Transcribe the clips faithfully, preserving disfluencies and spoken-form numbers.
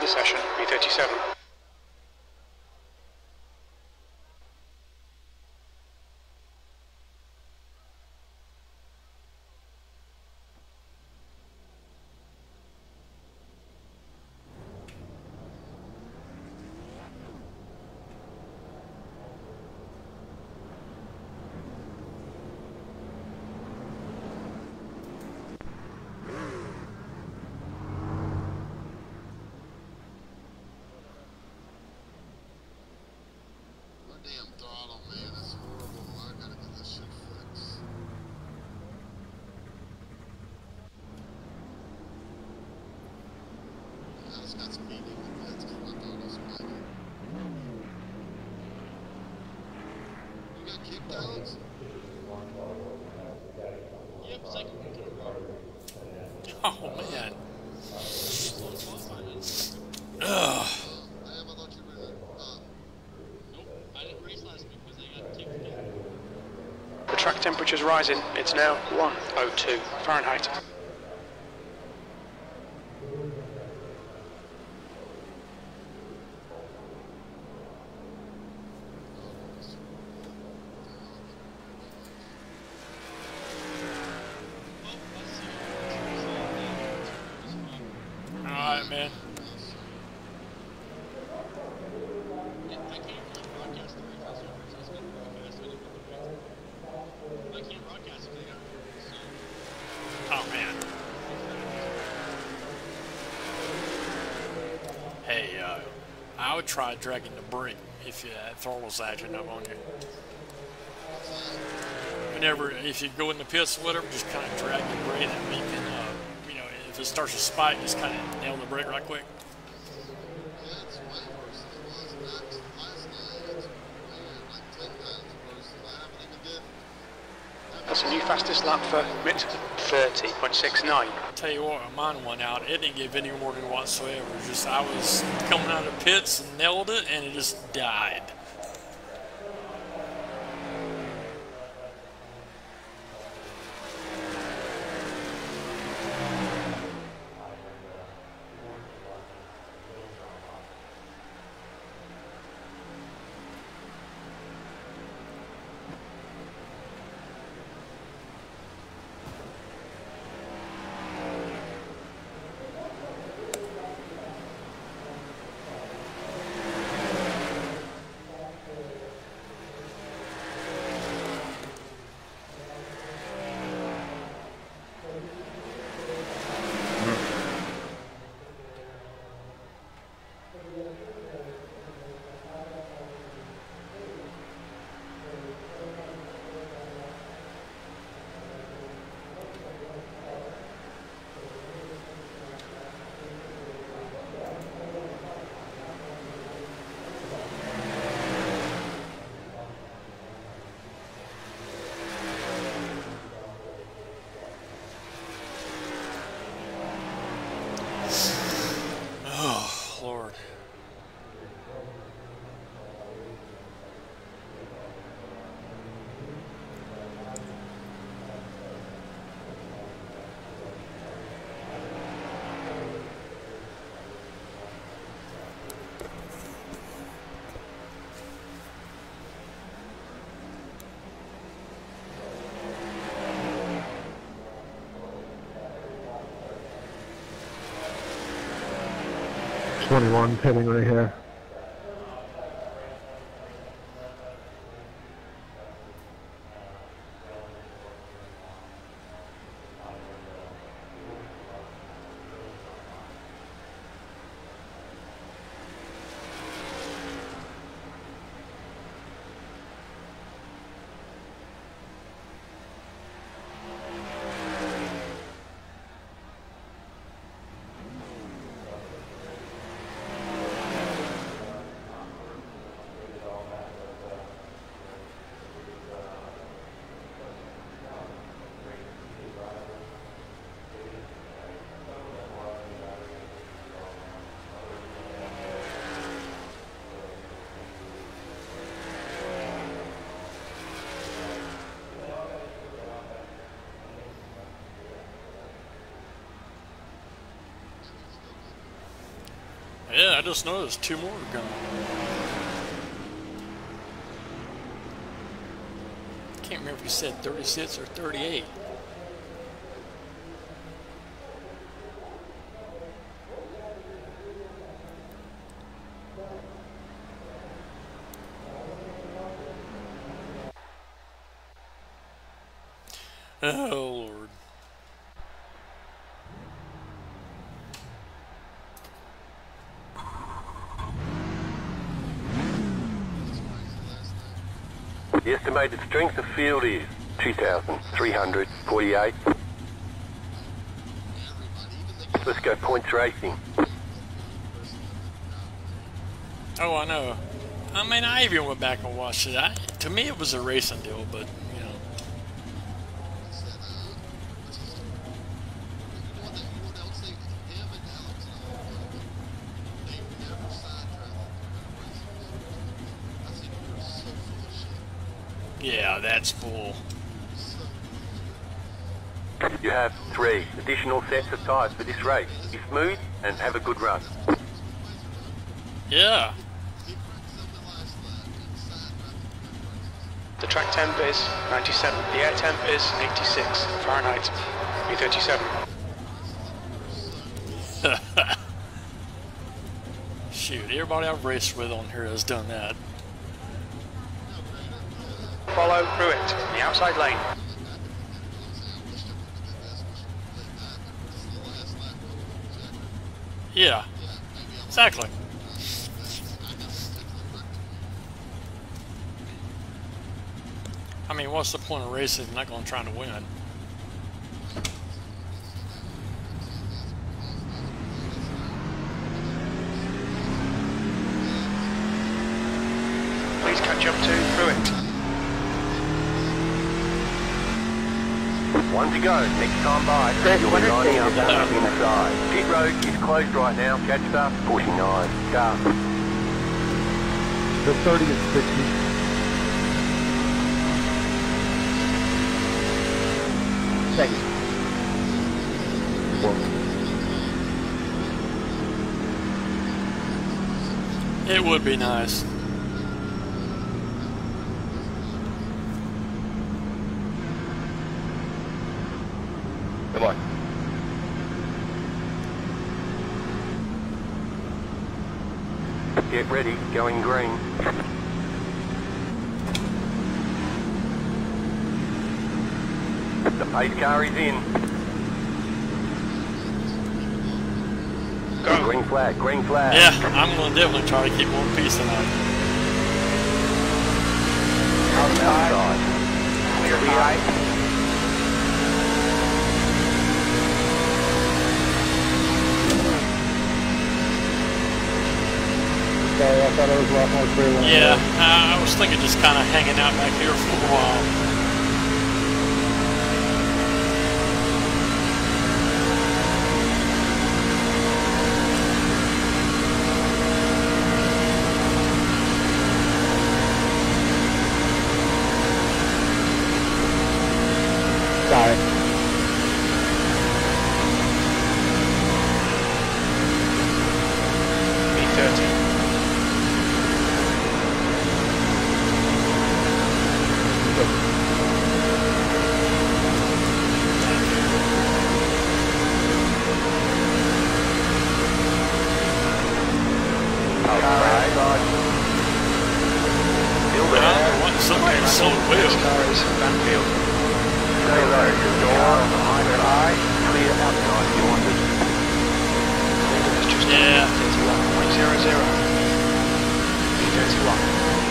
session, B thirty-seven. Oh man. Ugh. The track temperature's rising. It's now one oh two Fahrenheit. Alright, man. Oh man. Hey, uh, I would try dragging the brake if you, that throttle's acting up on you. Whenever, if you go in the pits or whatever, just kind of drag the brake and you can, uh, you know, if it starts to spike, just kind of nail the brake right quick. That's a new fastest lap for Mitt, thirty point six nine. Tell you what, mine went out. It didn't give any warning whatsoever. Just I was coming out of the pits and nailed it, and it just died. Oh, Lord. twenty-one pitting right here. Yeah, I just noticed two more coming. Can't remember if you said thirty-six or thirty-eight. Oh, Lord. The estimated strength of field is two thousand three hundred forty-eight. Let's go points racing. Oh, I know. I mean, I even went back and watched it. I, to me, it was a racing deal, but, you know. Yeah, that's bull. You have three additional sets of tyres for this race. Be smooth and have a good run. Yeah. The track temp is ninety-seven. The air temp is eighty-six Fahrenheit. B thirty-seven. Shoot, everybody I've raced with on here has done that. Follow Fr eight in the outside lane. Yeah, exactly. I mean, what's the point of racing if you're not going to try to win? Please catch up to Fr eight. One to go. Next time by, you'll be lining up inside. Pit road is closed right now. Catch start forty-nine. Start. The thirty and sixty. Second. It would be nice. Come on. Get ready, going green. The pace car is in. Go. Green flag, green flag. Yeah, I'm going to definitely try to keep one piece tonight. Outside. Clear high. Sorry, I thought it was a lot more clear than Yeah, I, I was thinking just kind of hanging out back here for a while. Sorry. B thirty. Somebody's so weird. Cars, Banfield. Stay low. Door behind the eye. Clear outside. You want it. It's just Yeah. thirty-one point zero zero. B thirty-one.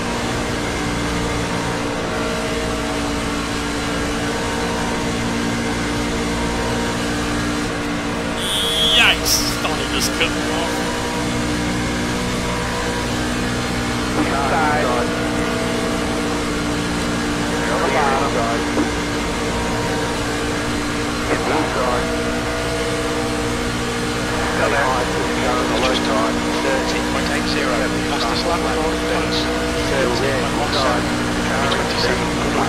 Yikes! Thought he just cut me off. Inside. On the bottom. Inside. Come out. Just time thirty point eight zero. Past the slab line on the fence. thirty point one seven. B twenty-seven.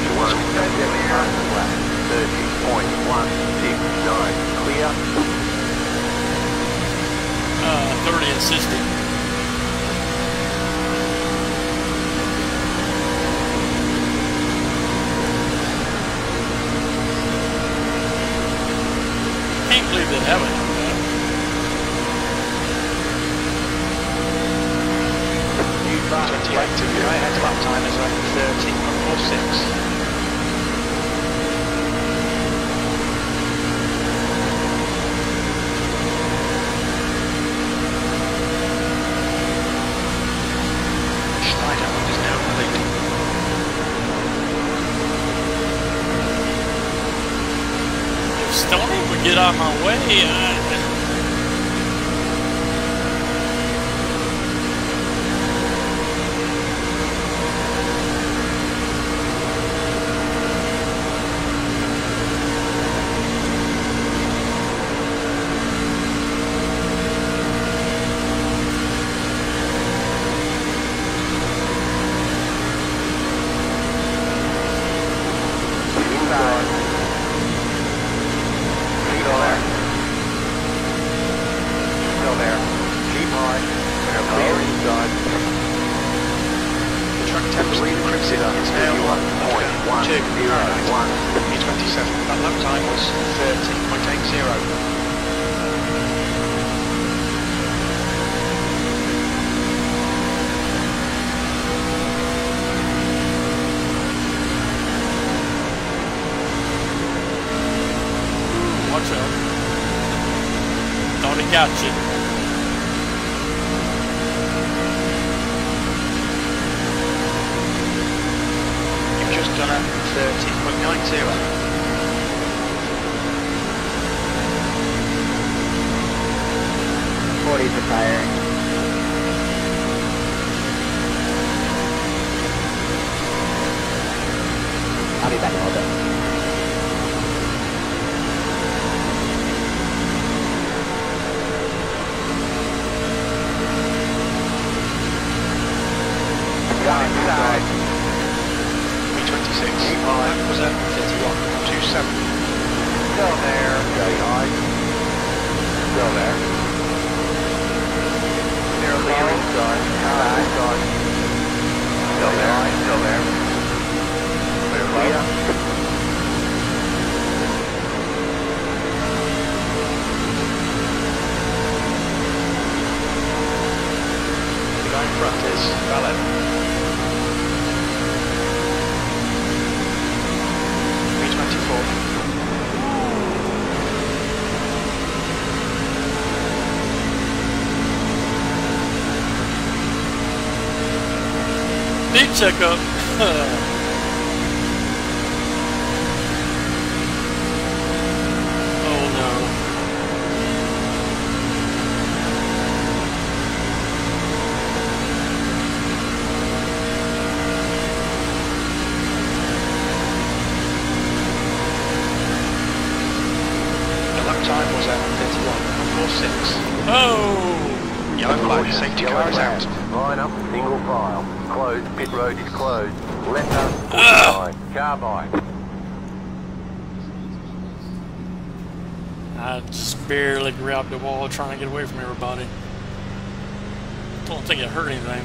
thirty point one six nine. Clear. Uh, thirty and sixty. believe they haven't. twenty-eight to go ahead lap time is like thirteen point four six. Stoney would get out of my way. I... Gotcha. You've just done a thirteen point nine zero. forty's retiring. I'll be back in a little bit. Inside. B twenty-six. That was at thirty-one point two seven. Still there. Very high. Still there. Nearly inside. Inside. Inside. Still there. Still there. Clear low. The guy in front is Valid. Big checkup. Oh no. The lap time was at thirty-one point four six. Oh! Yellow flag, safety car is out. Line up, single file. Closed, pit road is closed. Left up, forty-nine. Car by. I just barely grabbed the wall trying to get away from everybody. Don't think it hurt anything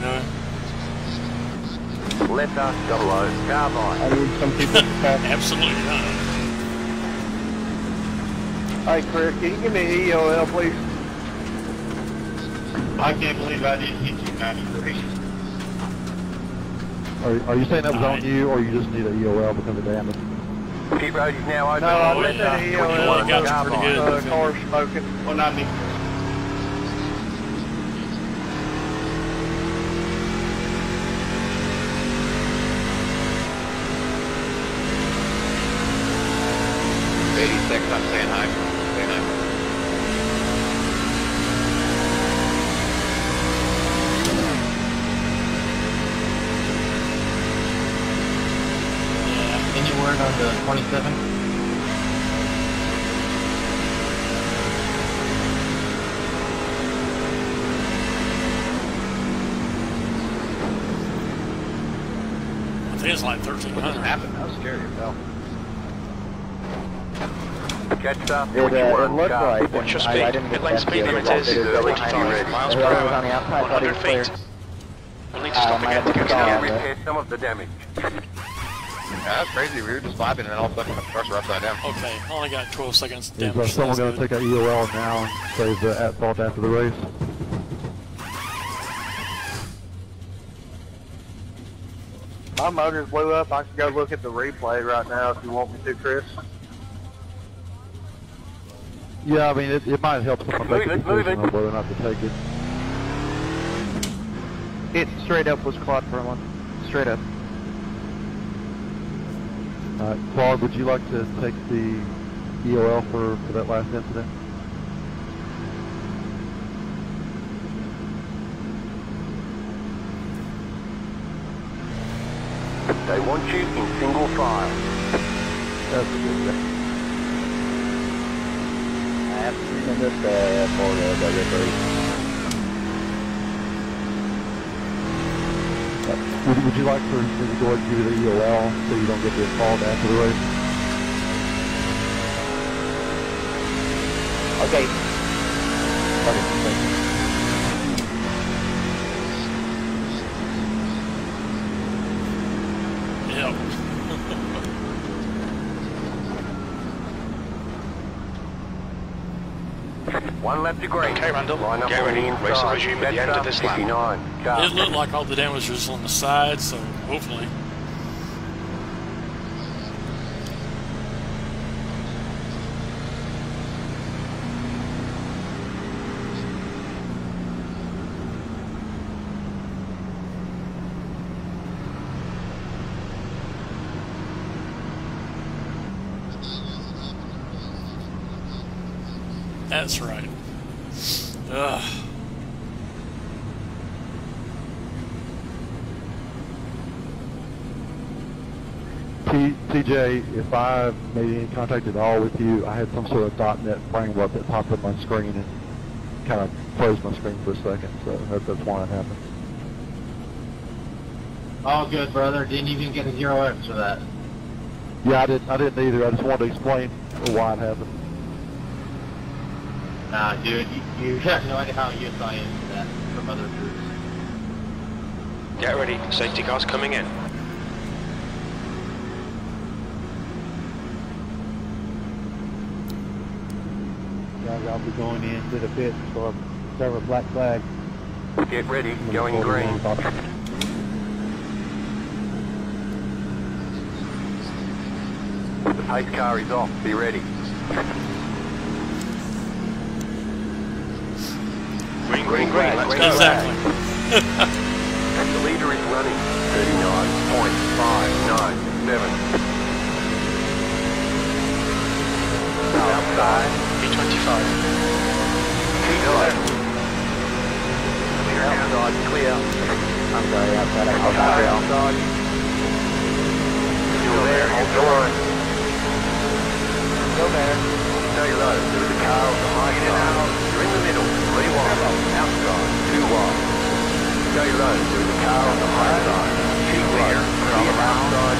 though. Left up, double O. Car by. I need some people to pass. Absolutely not. Hey Chris, can you give me an E O L please? I can't believe I didn't get you ninety-three. Are, are you saying that was on you, or you just need an E O L because of damage? Pit road is now open. No, I Left said up, E O L. twenty-one, got you car pretty by. good. Uh, car smoking. one ninety. eighty-six, I'm saying hi. Saying hi. Any word on the twenty-seven? I think it's like thirteen hundred. What happened? I was scared as hell. Catch up, It, uh, it forty-one. looked Car. like. What's your I- speed? I didn't Pit get lane that speed yet. limit It is was forty-five miles per Whoever was hour, on the outside one thought he hundred was clear. feet. We'll need to stop Uh, again to my go to dog. the Repair some of the damage. Yeah, that's crazy. We were just vibing and then all of a sudden the cars were upside down. Okay, only got twelve seconds Is damage. uh, so someone that's going to good. take a E O L now and save the asphalt after the race? My motor's blew up. I can go look at the replay right now if you want me to, Chris. Yeah, I mean, it, it might help someone make a Move it, move decision it. on whether or not to take it. It straight up was quad for one. Straight up. Uh, Claude, would you like to take the E O L for, for that last incident? They want you in single file. That's good. I have to send this uh, for the delivery. Would, would you like for me to go ahead and give you the E O L so you don't get this called after the race? Okay. Okay, thank you. Yep. One lap to green. Okay, Randall, Line up get on ready. the Race will inside. resume at the end of this lap. fifty-nine. Car. It looked like all the damage was on the side, so hopefully. That's right. Ugh. T, TJ, if I made any contact at all with you, I had some sort of .NET framework that popped up my screen and kind of froze my screen for a second, so that, that's why it happened. All good, brother. Didn't even get a zero X for that. Yeah, I didn't, I didn't either. I just wanted to explain why it happened. Nah, dude, you, you have no idea how used I am to that from other groups. Get ready. Safety cars coming in. Guys, I'll be going into the pit for serve a black flag. Get ready. Going green. The pace car is off. Be ready. Green, green, green. Let's Green go. Exactly. And the leader is running. thirty-nine point five nine seven. Outside. B twenty-five. Keep left. Clear outside. Clear. I'm sorry, outside. I called Outside. out. Outside. Still there. Hold on. Still there. Stay low. There's a car on the high side. You're in the middle. Three wide. Outside. Two wide. Stay low. There's a car on the high side. Keep clear. Clear outside.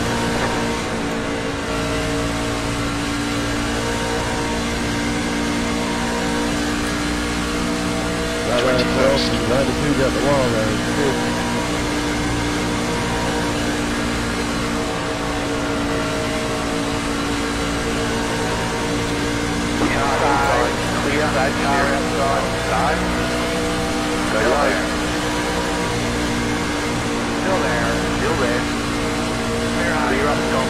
twenty-first. Glad to see you got the wall there. Outside. Clear. That car outside. Side. Go low. Still there. Still there. Clear up top.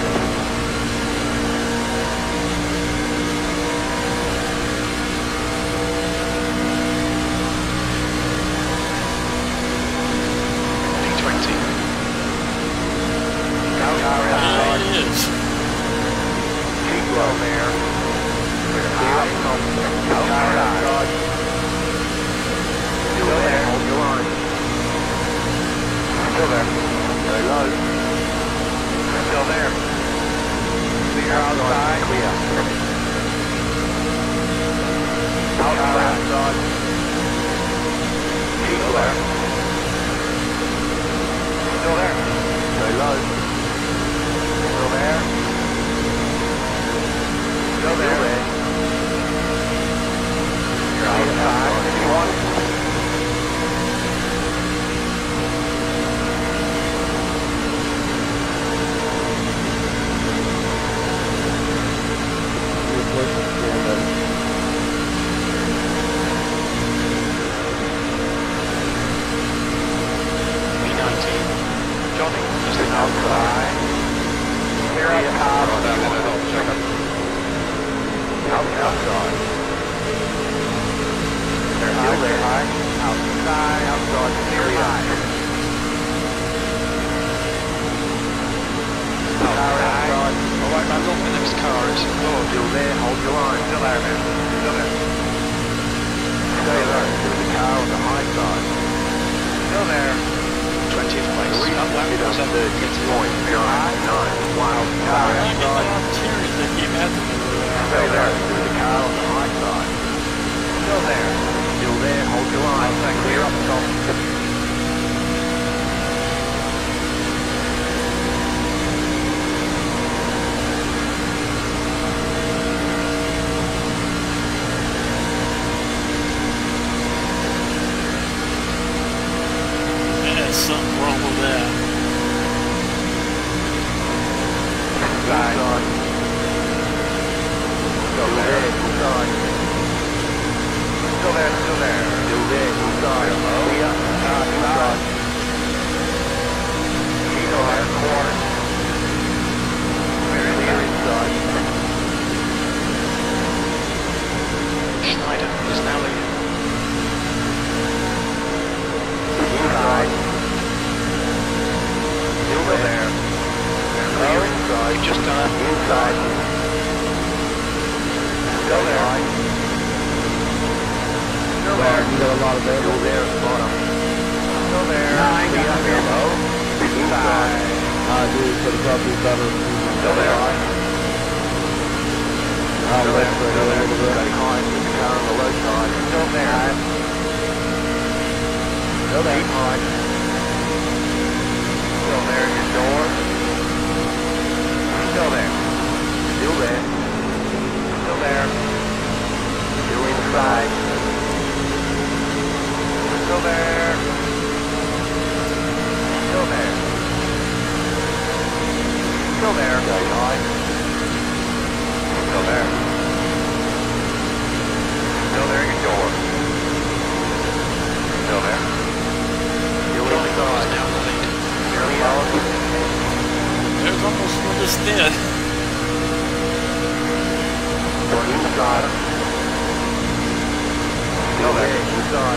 Still there, hold your line. Still there, man. Still there. Stay low, there's a car on the high side. Still there. twentieth place. Three, Up lap, hit up was up thirty point nine nine. Wild car I get the outside. opportunity to keep after me. Stay there, there's a car on the high side. Still there. Still there, hold your line. Clear up top. There's something wrong with that. Inside. Still there, inside. Still there, still there. Still there, inside. Clear, car inside. Still there, corner. Clear Clear inside. inside. Schneider is now leading. Inside. Still there. Clear inside. You've just done it. Inside. Still there. Still there. You got a lot of Still that. there at the bottom. Still there. Nine, Clear got clear. low. Inside. I do, so the property's better. Still there. I Still left there. for Still a there. little bit. Stay high with the car on the low side. Still there. Still there. Keep high. Still there. Your door. Still there. Still there. Still there. Still inside. Still there. Still there. Still there. Stay high. Still there. Still there. Your door. Still there. Still Is inside. now the lead. Clear. There's almost one just dead. One inside. Still there. Inside.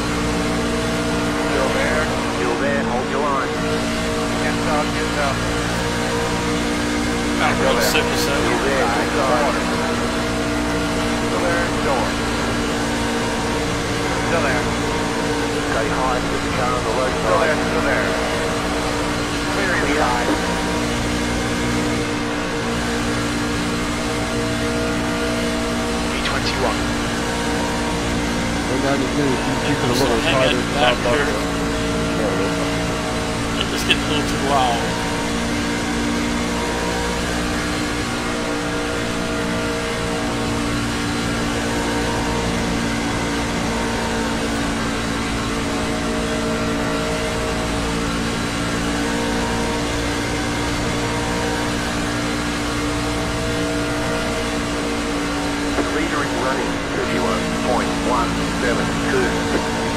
Still there. Still there. Hold your line. Get up. Get up. About Still one there. seventy-seven. Still there. Inside. Still there. Door. Still there. Stay high with the car on the low Still there. side. Still there. Clear inside. B twenty-one. We're going to do is keep it a little Hang tighter. it back top here. up. It's just getting a little too loud. Leader is running thirty-one point one seven two.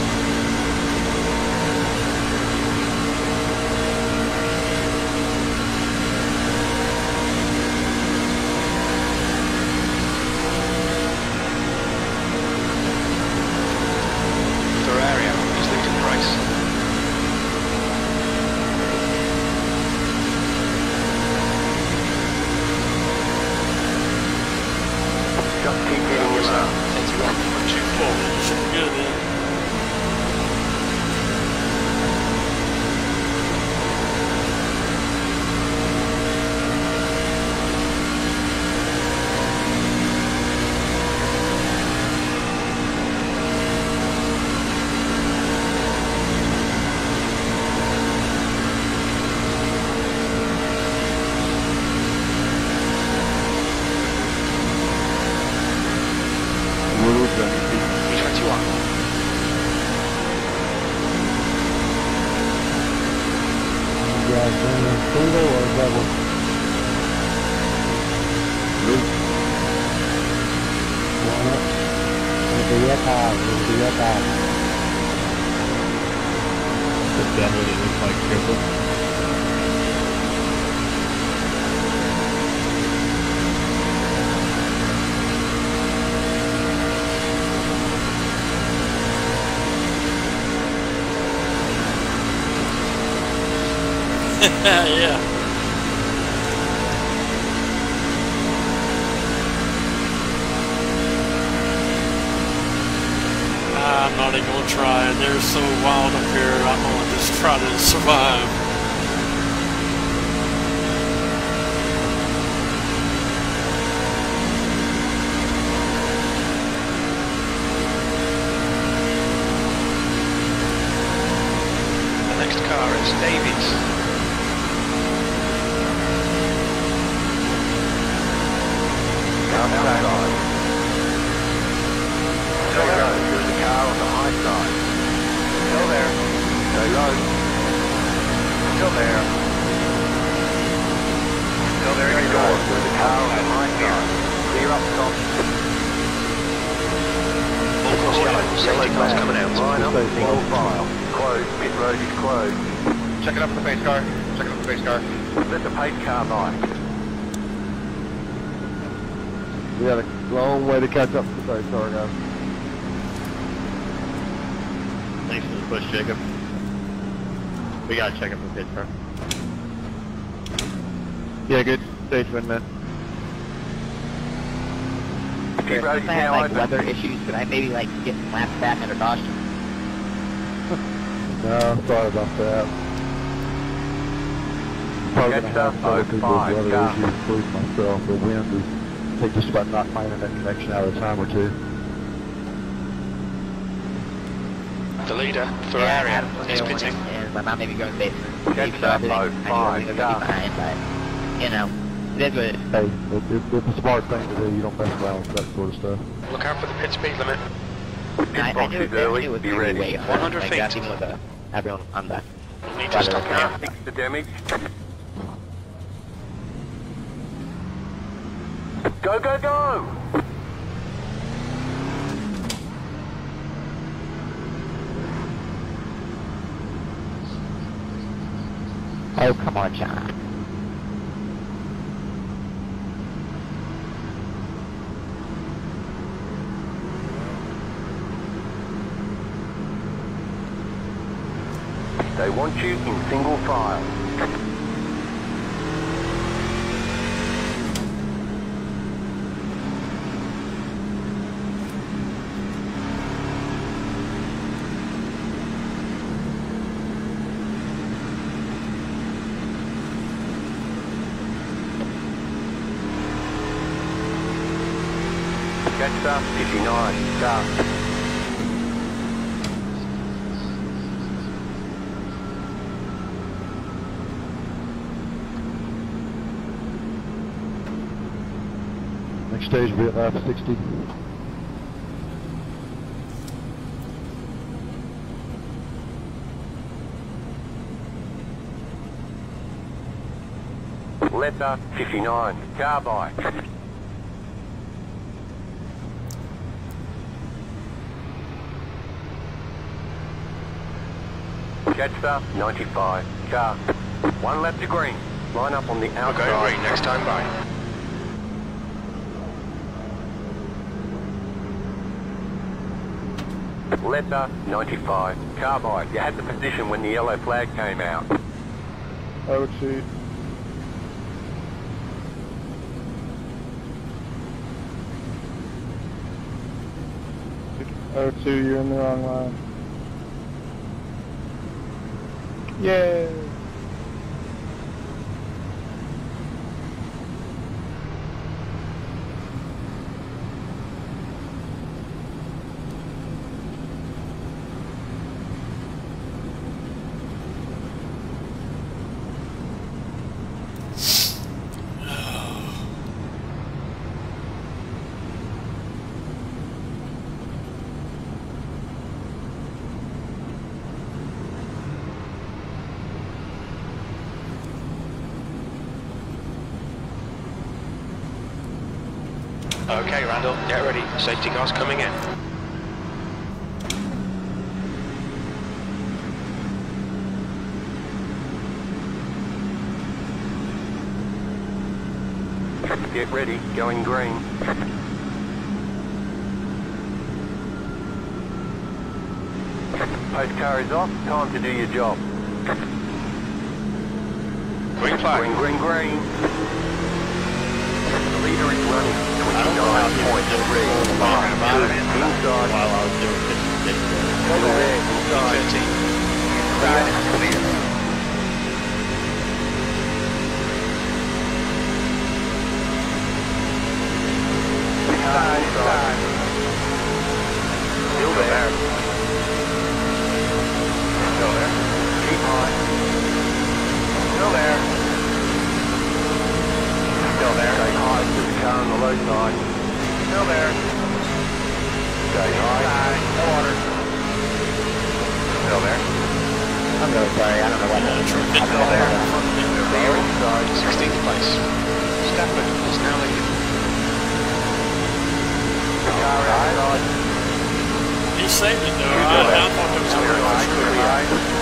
Ferrari is leading the race. Just keep getting him up. eighty-one point two four. You should be good then. We're going to B twenty-one. You guys doing a single or double? One up. It'll be up high. It'll be up high. Put down what it looks like triple. Yeah. gonna try. They're so wild up here. I'm gonna just try to survive. The next car is David's. Outside. Stay low, there's a car on the high side. Still there. Stay low. Still there. Still there you go. There's a car on the high side. Clear up top. All course yellow, safety cars coming out. Line up, single file. Closed, pit road is closed. Check it up for the pace car. Check it up for the pace car. Let the pace car by. We had a long way to catch up to the pace car, guys. Thanks for the push, Jacob. We gotta check up the pit car. Yeah, good. Stay for a minute. Pit road is If I had now like open. weather issues, could I maybe like get some laps back under caution? No, sorry about that. Probably Catch gonna have up, other oh, people's five, weather go. issues, including myself. The wind is, they just about not finding that connection out of a time or two. The leader for Yeah, I area had a tornado is warning, pitting. and my mom made me go in the basement. Catch Even though I up, didn't, oh, I knew I five, was go. gonna be behind, but you know, it is what it is. Hey, it, it, it's a smart thing to do. You don't mess around with that sort of stuff. Look out for the pit speed limit. And I, I box knew is it, I early, knew it was be gonna be ready. way under, one hundred like feet. that, even with the, everyone on the Need to weather stop account. now. Fix the damage. Go, go, go! Oh, come on, John. They want you in single file. Catch up, fifty-nine, start. Next stage will be at lap sixty. Letter fifty-nine, car by. Jetstar ninety-five, car. One lap to green. Line up on the We're outside. going green next time by. Letter ninety-five, car by. You had the position when the yellow flag came out. Oh, shoot. Oh, two, you're in the wrong line. Yay! Okay, Randall, get ready. Safety car's coming in. Get ready, going green. Post car is off, time to do your job. Green flag. Green, green, green. The leader is running. I don't know how twenty-nine point three. talking about it Inside. while I was doing fifty-six. Still there. thirteen. Side, clear. Side, side. Still there. Still there. Keep on. Still there. Still there. Stay high to the car on the low side. Still there. Stay high. No water. Still there. I'm really sorry, I don't know what that is. Still there. Clear inside. sixteenth place. Stafford is now leading. Car outside. He saved it though. I, I thought it was Clear over high, for sure. clear high.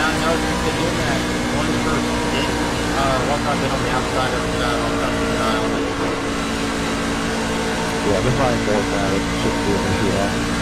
Yeah, I know you've been doing that. One for six. Uh, once I've been on the outside of the uh, on the island. Yeah, they're probably more than that. It shouldn't be an issue at all.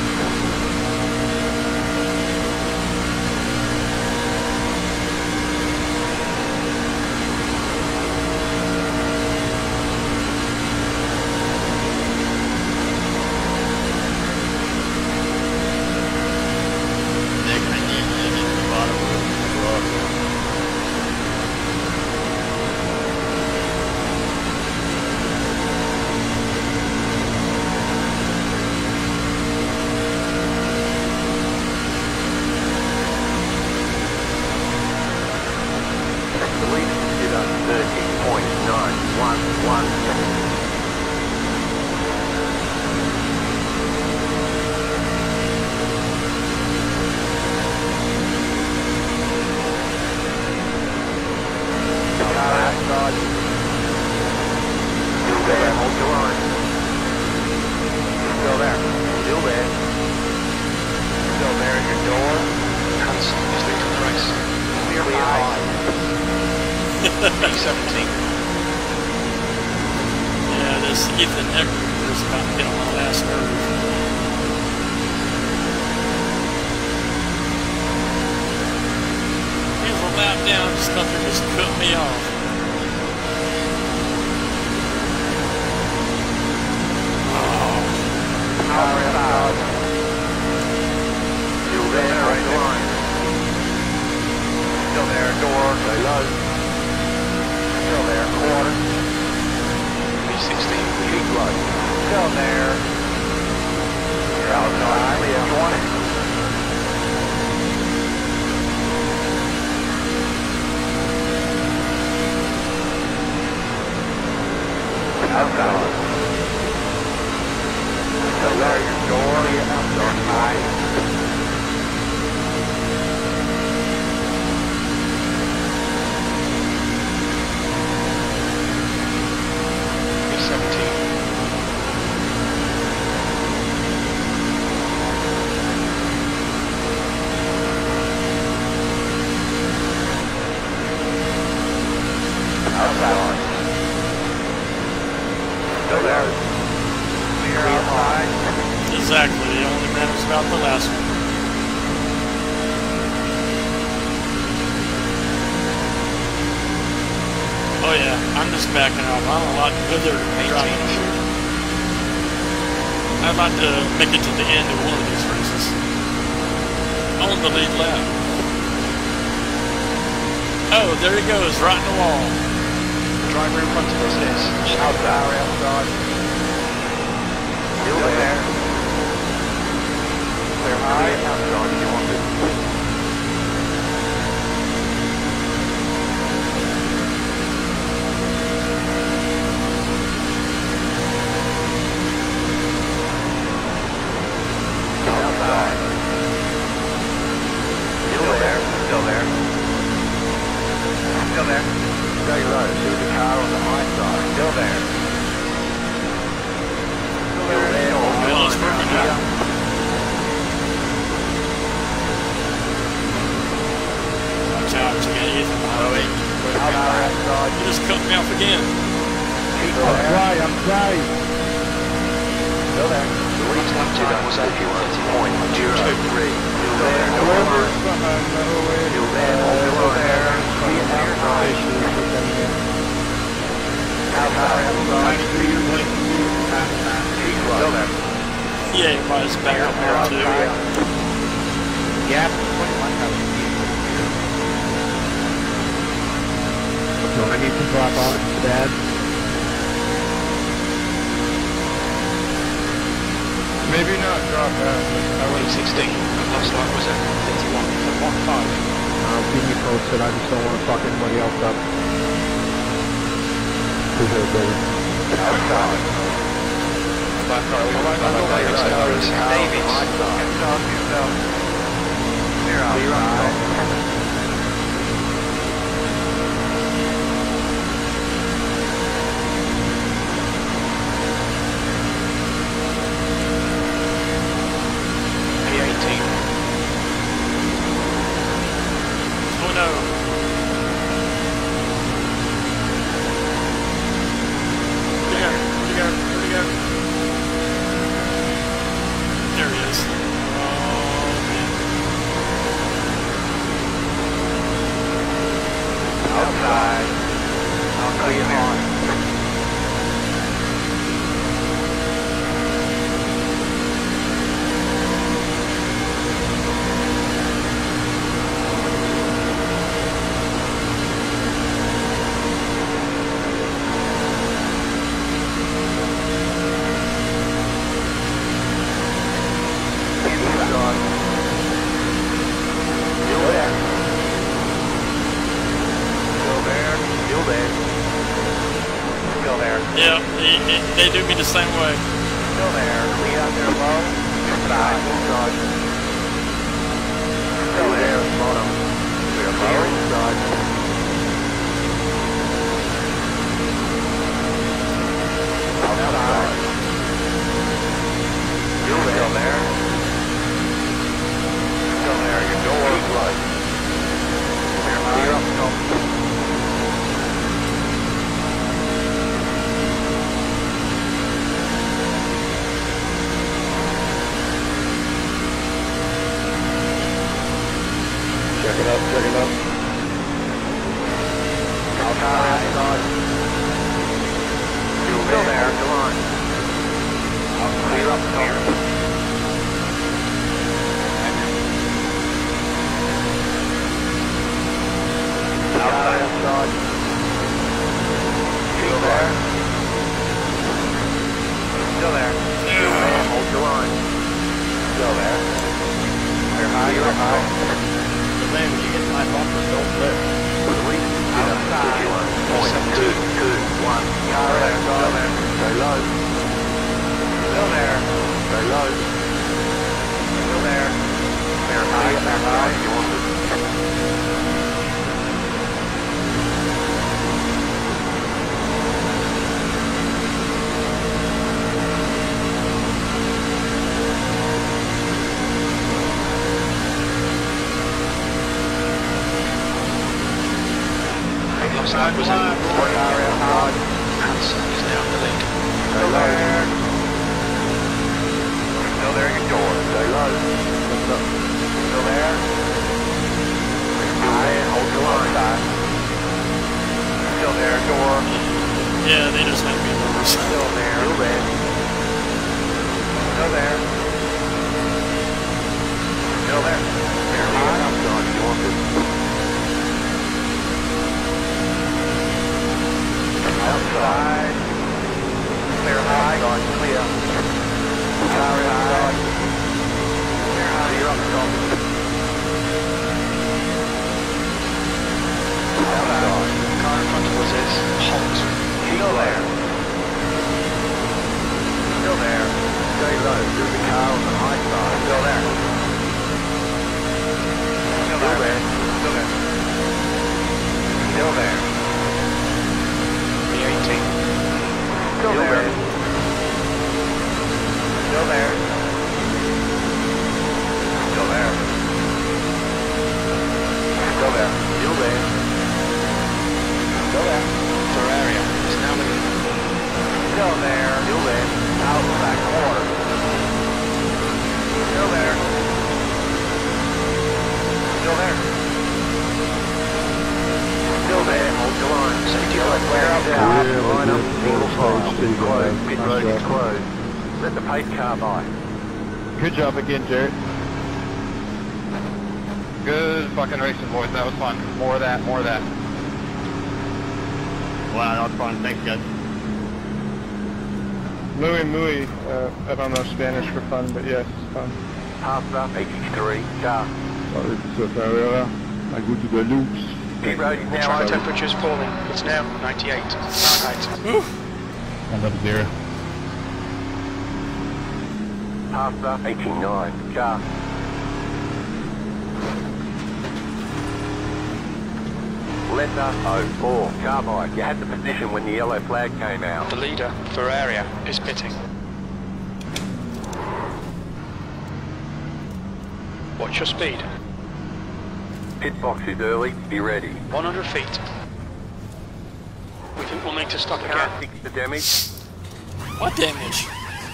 they do me the same way. Still there. Lead out there low. Inside. Inside. Still there. Bottom. Clear low. Inside. Outside. Still there. Still there. Still there. Your door is closed. Clear high. Up top. Check it up, check it up. Outside. Still there. there. Come on. I'll clear up here. Outside. Outside. Still there. Still there. Still there. Hold your line. Still there. Clear high. Clear high. Man, when you get my bumper, don't flip. Outside. Point two, two, one. Car there. Still there. Stay low. Still there. Stay low. Still there. Clear high. Clear high. You want it. Outside was in. Car outside. Hanson is now in the lead. Stay there. Still there, your door. Stay low. Still there. High and hold your line. Still there, door. Yeah, they just make me nervous. Still there. Still there. Still there. Still there. There, high. Outside, you want it. Outside. Clear high. Outside, clear. Car outside. Clear high. You're up top. Outside. Car in front of us is hot. Still there. Still there. Stay low. There's a car on the high side. Still there. Still there. Still there. Still there. eighteen. Still there. Still there. Still there. Still there. Still there. Still there. Ferraria is now in the lead. Still there. Still there. Out the back corner. Still there. Still there. Still there. Hold your line. Safety Yellow line. flare up down. Really Line up. good. Single file. Steve, Closed. uh, Pit nice road is job. closed. Let the pace car by. Good job again, Jared. Good fucking racing, boys. That was fun. More of that, more of that. Wow, that was fun. Thanks, guys. Muy, muy. Uh, I don't know Spanish for fun, but yes, it's fun. Half up. eighty-three. Car. Sorry, so Ferreira. I go to the loops. Pit road is now Track open. temperature is falling. It's now ninety-eight Fahrenheit. One up zero. Half up. eighty-nine. Car. Letter oh four. Carbide. You had the position when the yellow flag came out. The leader, Ferraria, is pitting. Watch your speed. Pit box is early. Be ready. one hundred feet. We think we'll need to stop Can't again. fix the damage. What damage?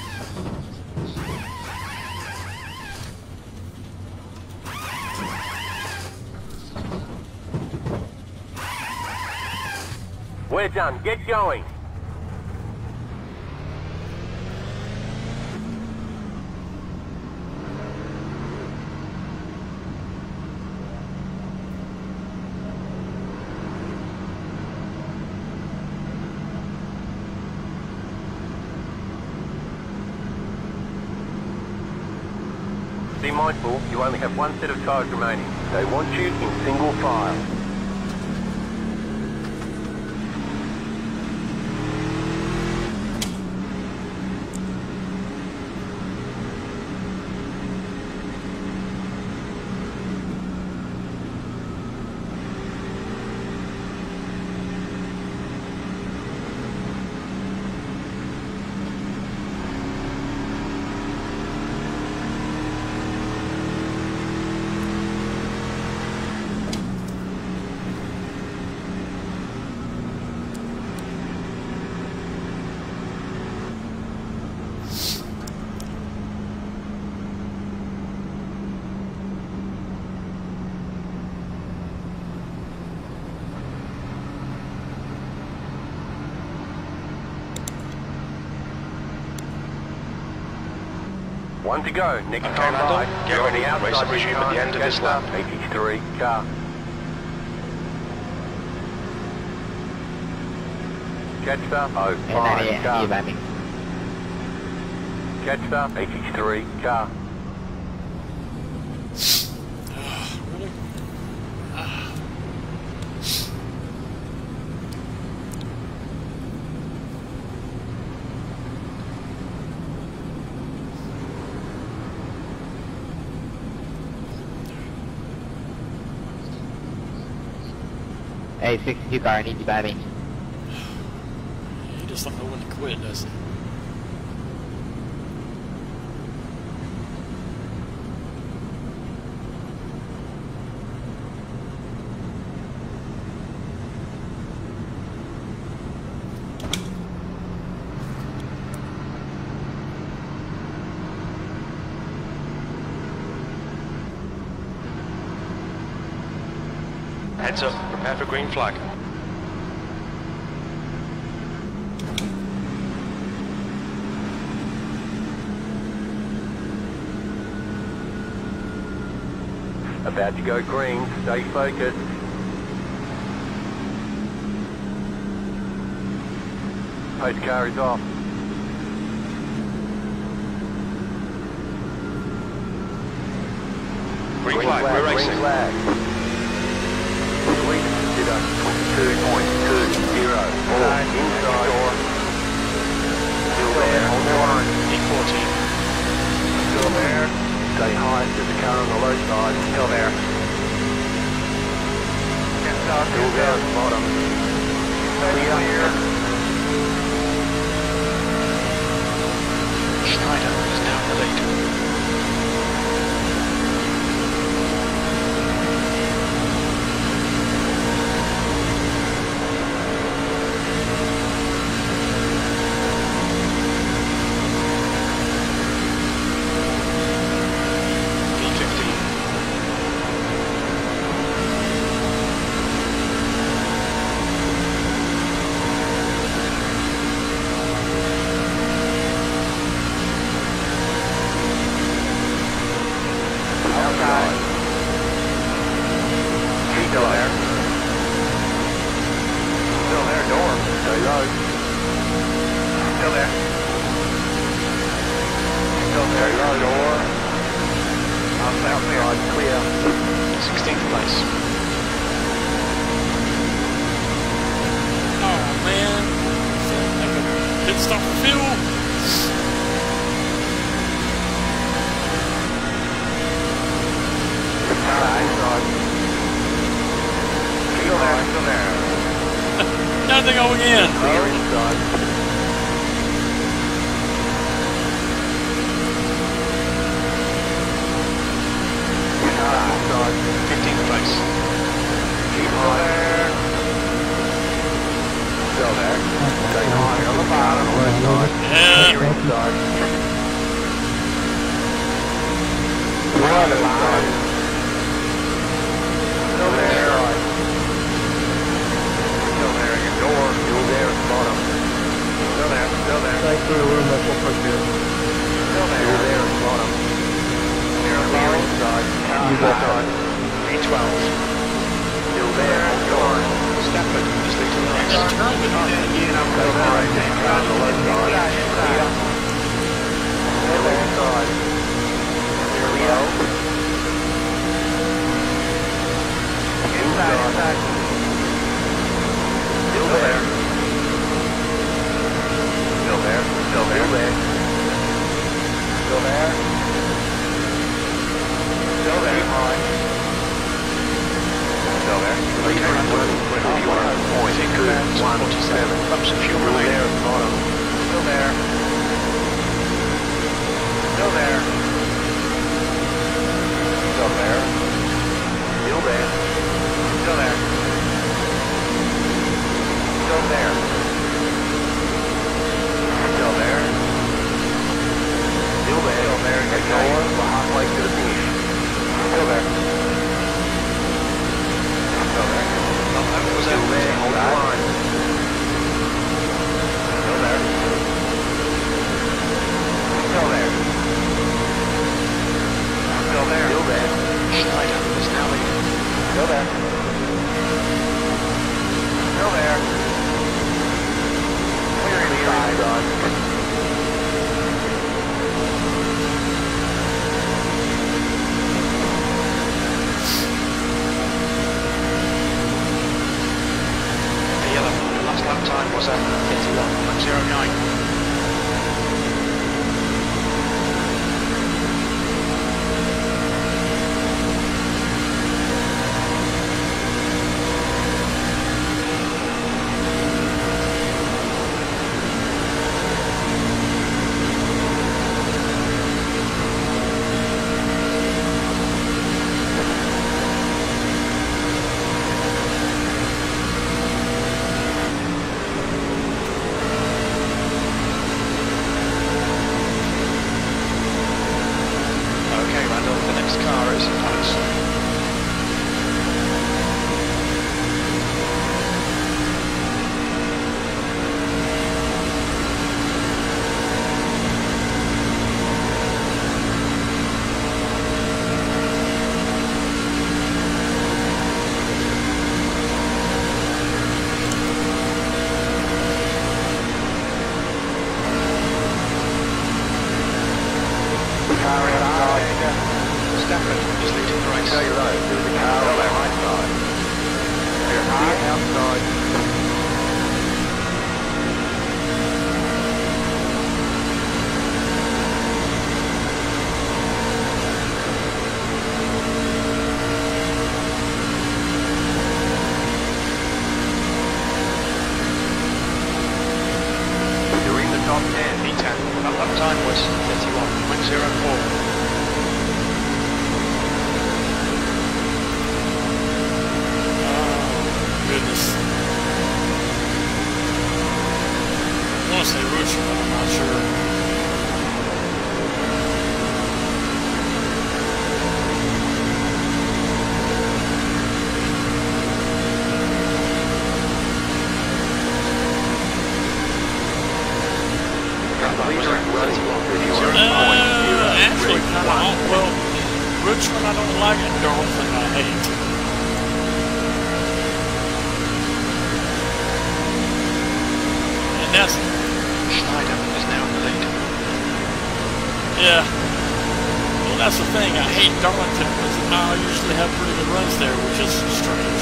We're done. Get going. Be mindful, you only have one set of tires remaining. They want you in single file. One to go. Next Okay, time Lando, by. get You're on ready. the outside. Race will resume at the end of this lap. eighty-three car. Jetstar oh five car. Jetstar eighty-three car. Really? Ah. Hey, sixty-two car, I need you by me. He just don't know when to quit, does he? Heads up, prepare for green flag. About to go green. Stay focused. Post car is off. Green flag, we're racing. Green flag. Please consider two point two zero. Inside. Inside. Door. Still there. Hold on. E fourteen. Still there. Stay high. There's a car on the low side. Still there. Still there at the bottom. Clear. Schneider is now in the lead. sixteenth place. Oh man. Like a pit stop for fuel. Still there, still there. Nothing going in. Clear inside. fifteenth place. Keep on there. Still there. Stay high on the bottom, left side. Yeah. Clear inside. Right inside. Still there. Still there at your door. Still there at the bottom. Still there. Still there. Thanks for the room. That's what we're doing. Still there. Still there at the bottom. Clear inside. Use that side. E twelve. Still there at the door. Stafford is leading the race. Still there right there. On the left side. Clear. Still there inside. Clear low. last car is Alex. Stafford is leading the race. Stay low. There's a car on the high side. Clear high outside. You're in the top ten. E ten. That lap time was thirty-one point zero four. Goodness. I want to say Rooster, but I'm not sure. Uh, actually, kind of, well, Rooster I don't like it, Darlington I hate. That's, Schneider is now in the lead. yeah. Well, that's the thing. I hate Darlington because I usually have pretty good runs there, which is strange.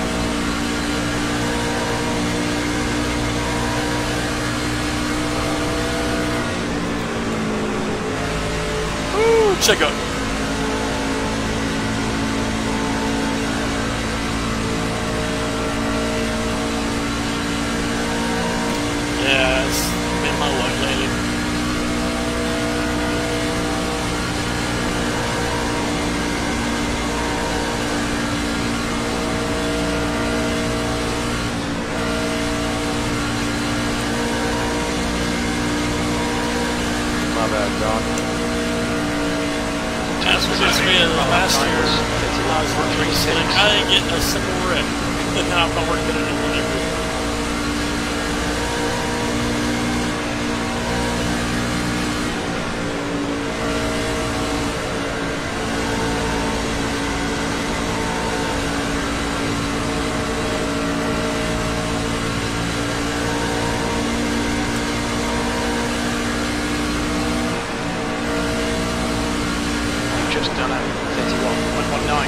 Ooh, check out. Yeah, it's been my luck lately. My bad, Doc. That's what it's been last year. I was working slick. I didn't get a single wreck. I'm not working at it whenever. Just done at thirty-one point one nine.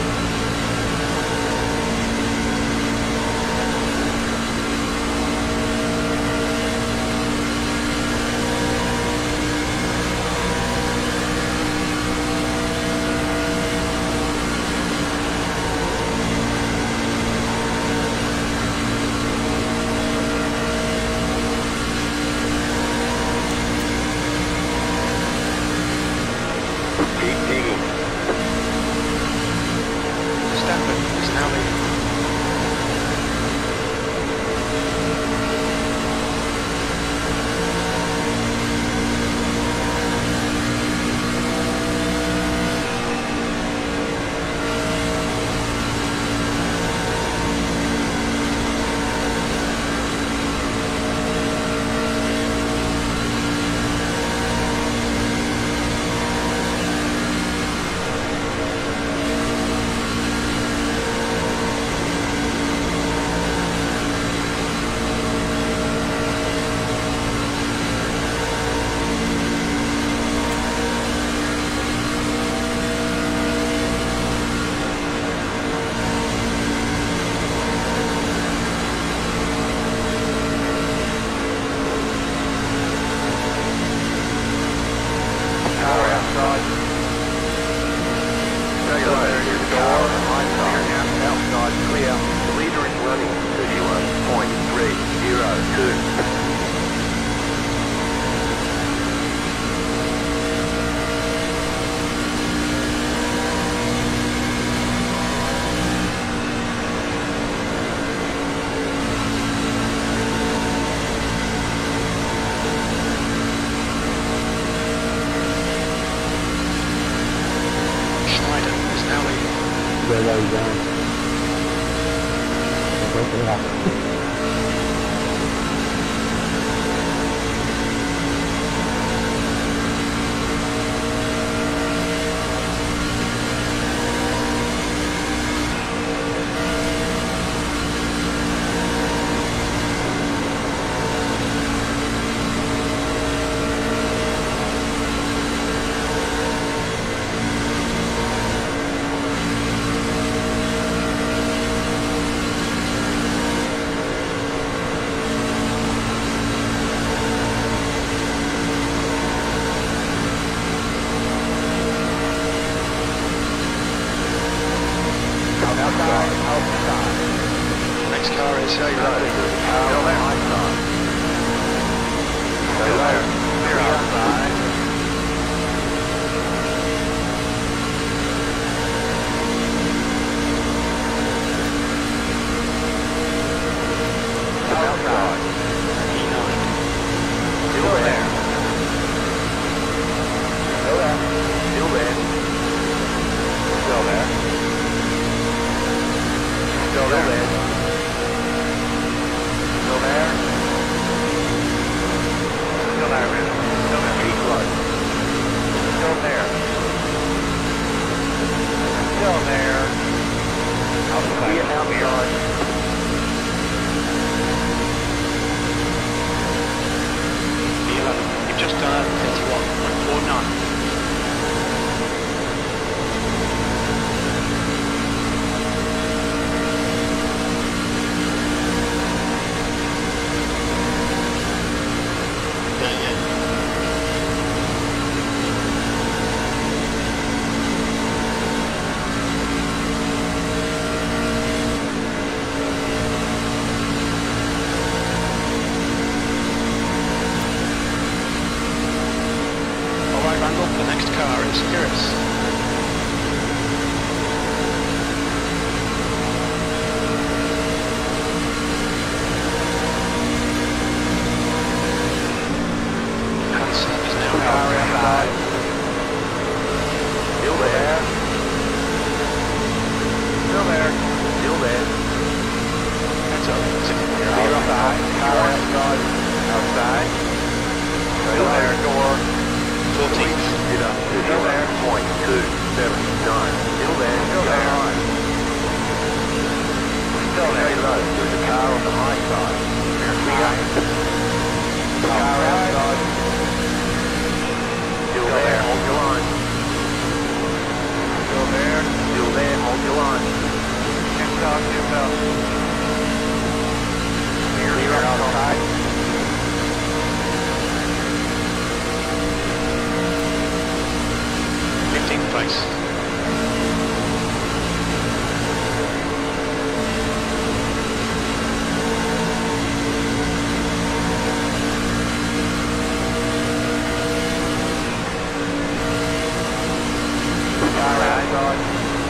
Keep digging. They're low down. Yeah. Next car is Hey Road. Still there. Still there. Clear outside. Outside. E nine. Still there. Still there. Still there. Still there. Still there. Still there. Still there, man. Still there. Keep close. Still there. Still there. Outside. Be outside. B eleven. You've just done thirty-one point four nine. The next car is Iris. Hansen is now out. Outside. Still there. Still there. Still there. That's up. You're outside. Car outside. Outside. Still there. Door. fourteenth. Get up. Still there. Point two seven nine. Still there. Still there. Still there. Stay low. There's a car on the high side. Car outside. Still there. Hold your line. Still there. Still there. Hold your line. Shift up. Shift up. Clear outside. fifteenth place. Car outside.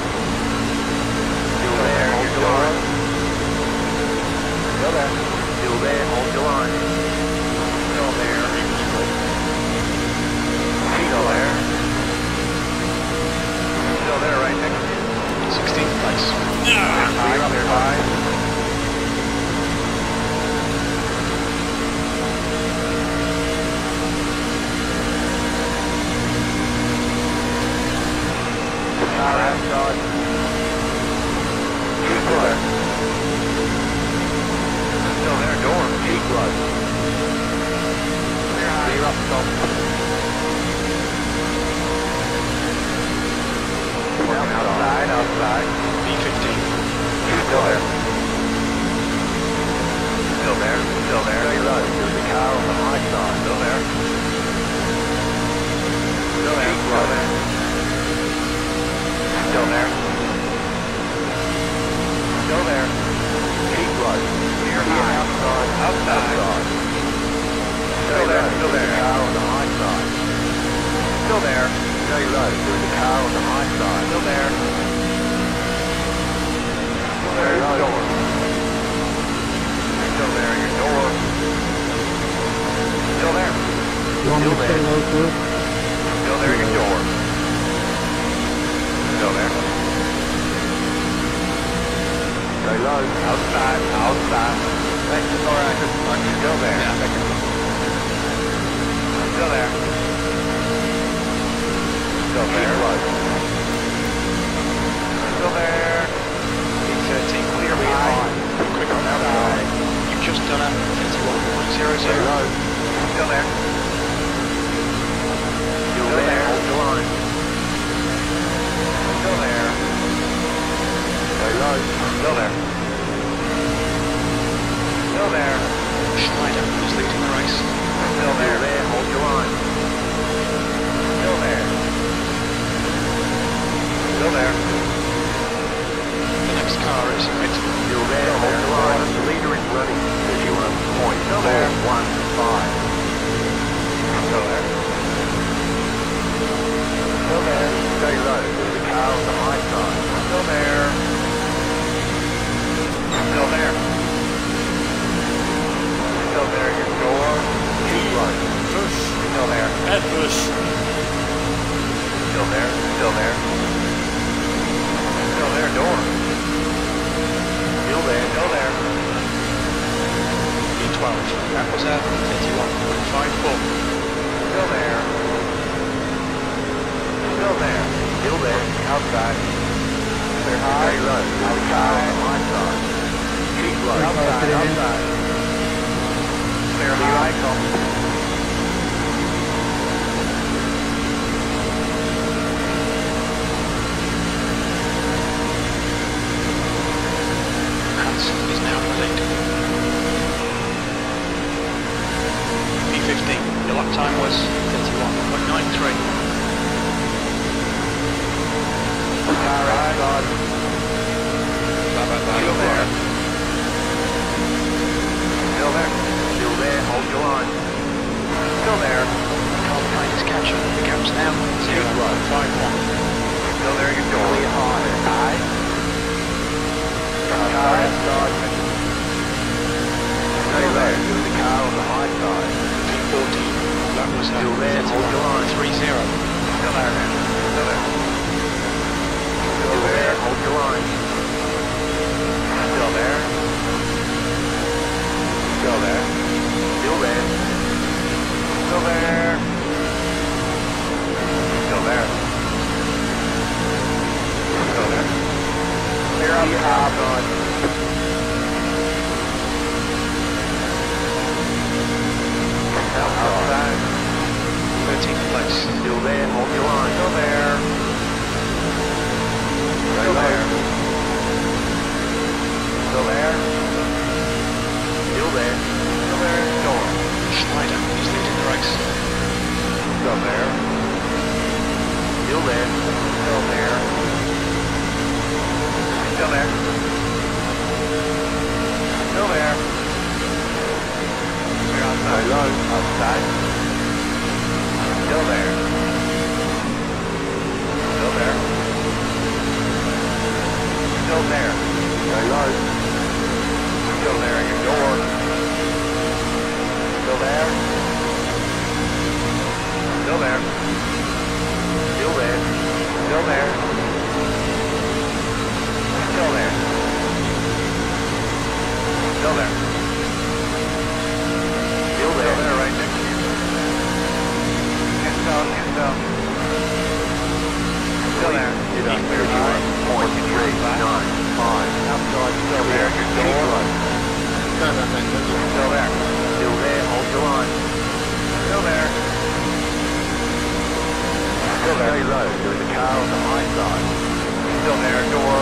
Still there. Hold your line. Still there. Still there. Hold your line. Still there. Still there. Still there, right next to you. sixteenth place. High, up there, high. Car outside. Keep close. Still there, door. Keep close. Clear high. Clear up, stop. Outside, outside. B fifteen. Still there. Still there, still there. Stay low. There's a car on the high side. Still there. Still there. Still there. Still there. Still there. Keep low. Clear high. Outside. Outside. Still there. Still there. Car on the high side. Still there. Stay low. There's a car on the high side. Still there. Still there. Your door. Still there. Your door. Still there. You want me to stay low too? Still there. Your door. Still there. outside. That's alright. Still there. Yeah. Still there. Still there. Still there. B thirteen, clear behind. Quick on outside. You've just done a thirty-one point zero zero. Still there. Still there. Hold the line. Still there. Very low. Still there. Still there. Schneider is leading the race. Still there. There. Hold your line. Still there. Still there. The next car is Fr eight. Still there. Hold your line. The leader is running. thirty-one point four one five. Still there. Still there. Stay low. The car on the high side. Still there. Still there. Still there. Your door. Keep low. Push. Still there. Head push. Still there. Still there. Still there. Door. Still there. Still there. B twelve. That was a thirty-one point five four. Still there. Still there. Still there. Outside. Clear high. Stay low. Outside. High side. Keep low. Outside. Outside. Clear high. Hansen is now in the lead. B fifteen, your lap time was thirty-one point nine three. Car outside. Still there. Still there. Still there. Hold your line. Still there. Alpine is catching. The gap's now zero point five one. Still there. Your door. Clear high. High. Car outside. Stay low. The car on the high side. B fourteen, that was Still there. Hold your line. three zero. Still there. Still there. Still there. Hold your line. Still there. Still there. Still there. Still there. Still there. Still there. Clear up the outside. Outside. thirteenth place. Still there. Hold your line. Still there. Still there. Still there. Still there. Still there. Door. Schneider is leading the race. Still there. Still there. Still there. Still there. Still there. We're outside. Low. Outside. Still there. Still there. Still there. Very low. Still there. Your door. Still there. Still there. Still there. Still there. Still there. Still there. Still there. Still there right next to you. Get down, get down. Still there. You're not clear. You are point three nine five. Outside. Still there. Your door. Still there. Still there. Hold your line. Still there. Still very low. There's a car on the high side. Still there. Door.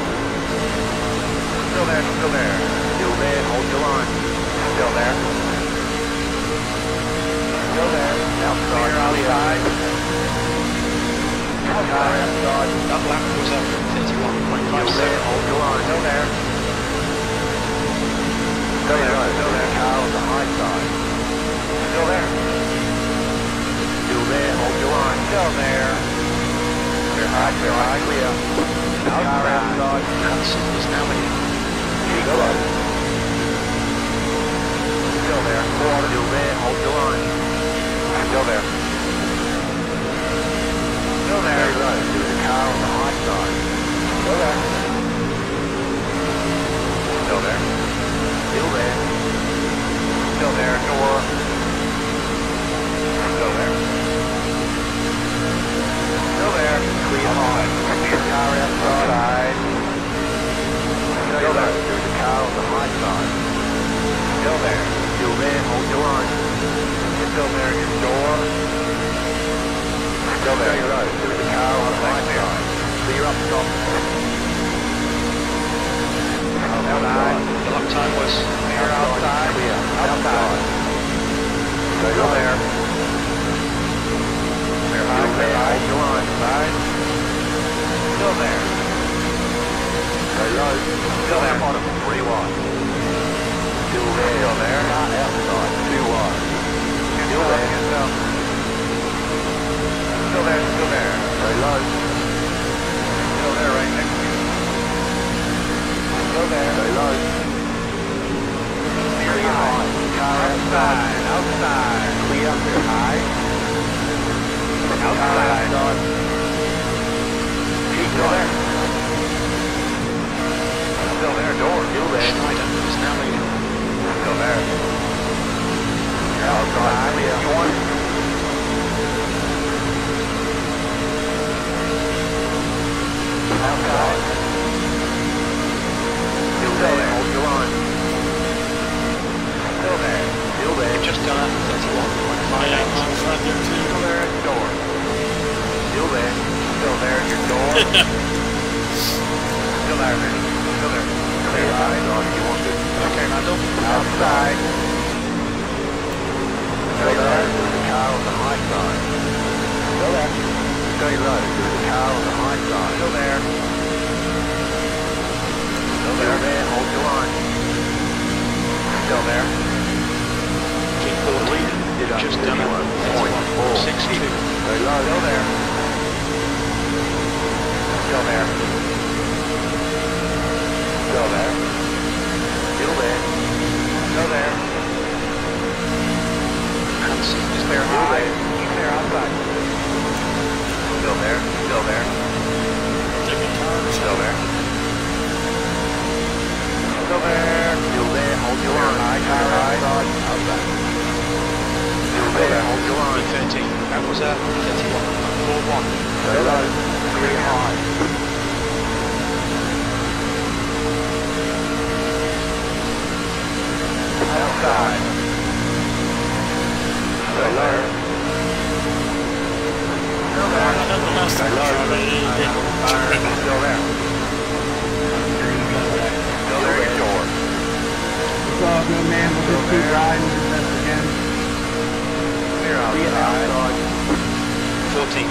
Still there. Still there. Still there. Hold your line. Still there. Still there. Outside. Outside. Car outside. That lap was a thirty-one point five Still there. seven. Hold your line. Still there. Still there. Still there. Car on the high side. Still there. Still there. Hold your line. Still there. Clear high. Clear high. Clear. Car outside. Hansen is now leading. Keep low. Still there. Still there. Hold your line. Still there. Still there. Very low. There's a car on the high side. Still there. Still there. Still there, man. Still there. Clear eyes on you want to. Okay, Randall. Outside. Stay low. There's a car on the high side. Still there. Stay low. There's a car on the high side. Still there. Still there. Still there. Hold your line. Still there. Keep fourteen. Just done it. Four. six two. Stay low. Still there. Still there. Still there. Still there. Still there. Is there high? Keep there outside. Still there. Still there. Still there. Still there. Still there. Hold your line. High, high, outside. Outside. Still there. Hold your line. thirteen. That was a thirty-one. four one. Stay low. Three high. Outside. Stay low. Still there. Stay low. Still there. Still there. Get door. It's all good, man. We'll just keep riding to this again. Clear outside. fourteen.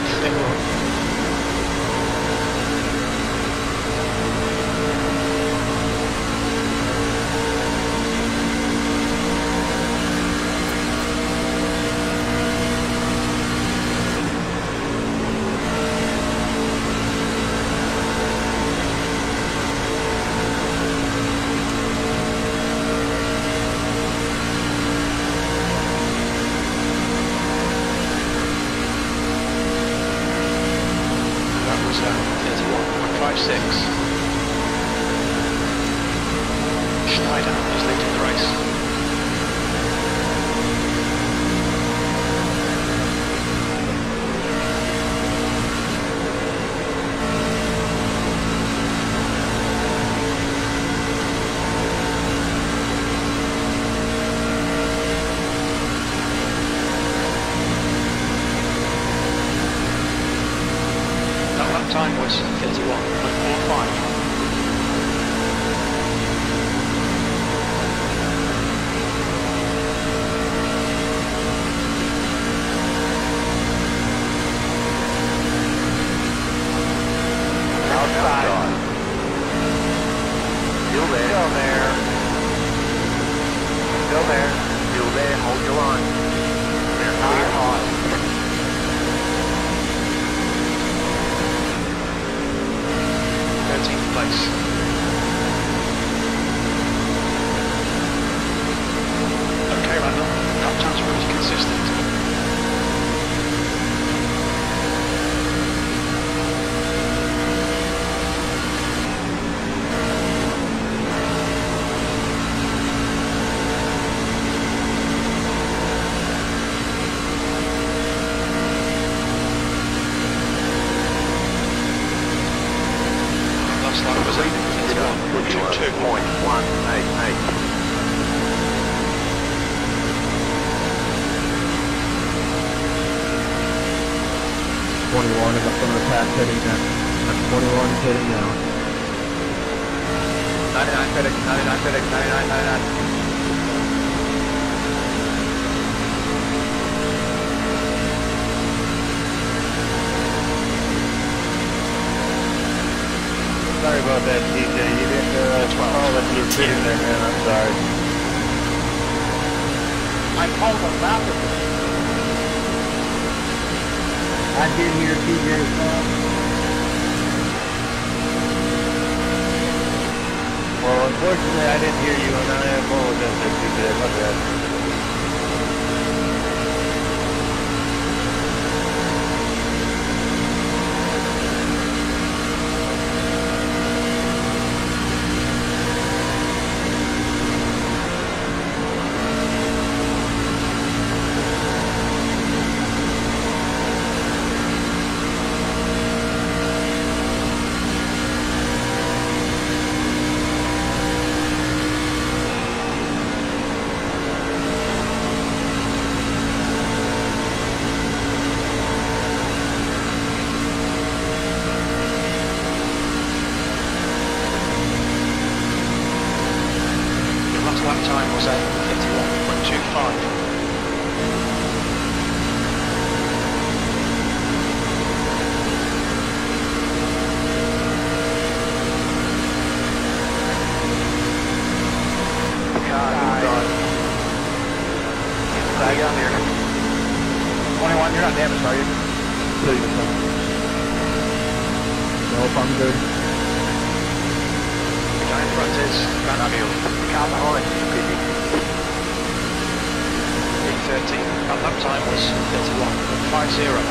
Time was thirty-one point four five. Outside. Still there. Still there. Still there. Still there. Hold your line. Clear high. thirteenth place. Okay, Randall. Lap times pretty consistent. Last lap was thirty-one point two two. Point one eight eight. twenty-one is up on the path heading down. twenty-one is heading down. ninety-nine FedEx, ninety-nine FedEx, ninety-nine, ninety-nine. Sorry about that, T J. You didn't uh, call that you were sitting there, man. I'm sorry. I called him back. I did hear T J's call. Well, unfortunately, I didn't hear you, and I apologize if you did. My bad. if I'm good. The guy in front is Van Field. Car behind, busy. eight thirteen. Our lap time was thirty-one point five zero.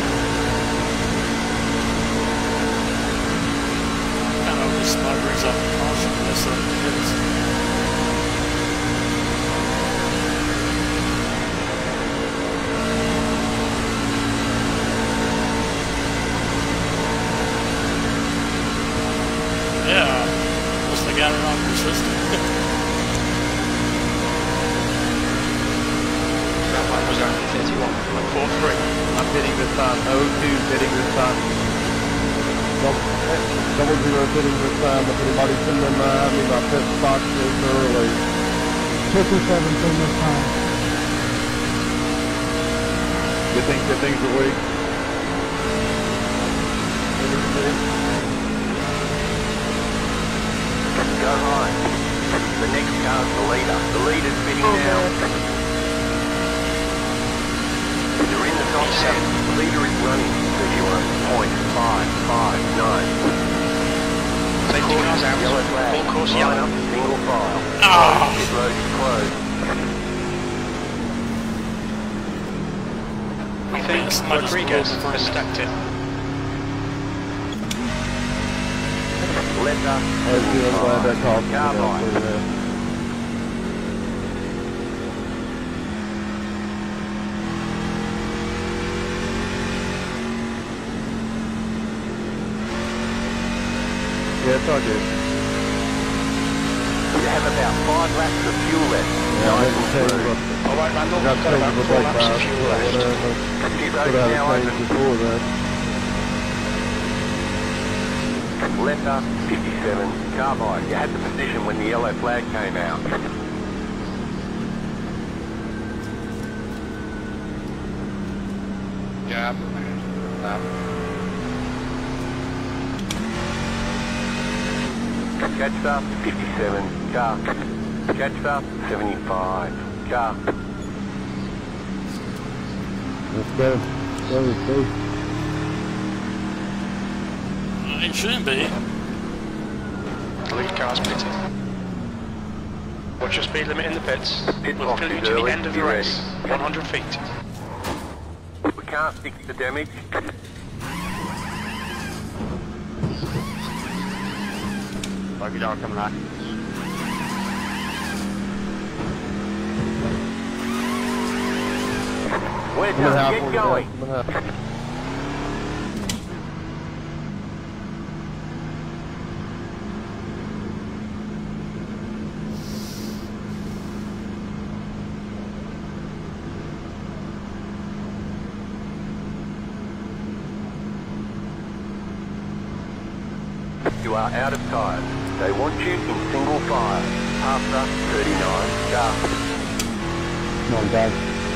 Kind of this slide brings up the caution for this uh, yeah, must have got it off your system. That lap was only thirty-one point four three. I'm hitting this time. oh two hitting this time. Double, double zero hitting this time. If anybody's in the nine, me my pit box is early. fifty-seven from this time. You think that things are weak? Go right. The next car's the leader. The leader's spinning now. You're in the top ten. The leader is running thirty-one point five five nine. Safety cars out. Yellow flag. Full course Line yellow. up, single file. Ah. Pit road is closed. We think Yes, might just Rodriguez roll the has stacked it. Letter. Oh, good, I'm glad that called me Car down behind. through there. Yeah, it's all good. You have about five laps of fuel left. Yeah, I didn't change through. what, Alright, Randall, I got we've got about change four the brake laps of pads, fuel but left. whatever. Pit Could road have now changed open. before that. Letter fifty-seven. Carbide. You had the position when the yellow flag came out. Yeah. Catch up fifty-seven. Car. Catch up seventy-five. Car. Let's go. Go, let's go. It shouldn't be. The lead car's pitting. Watch your speed limit in the pits. Pit We'll box fill you is to the early. end of Be the ready. race. one hundred feet. We can't fix the damage. Lucky dog coming high. We're I'm gonna done. have Get one going. I'm gonna have. You are out of tyres. They want you in single file. After thirty-nine. Car. Come on, guys.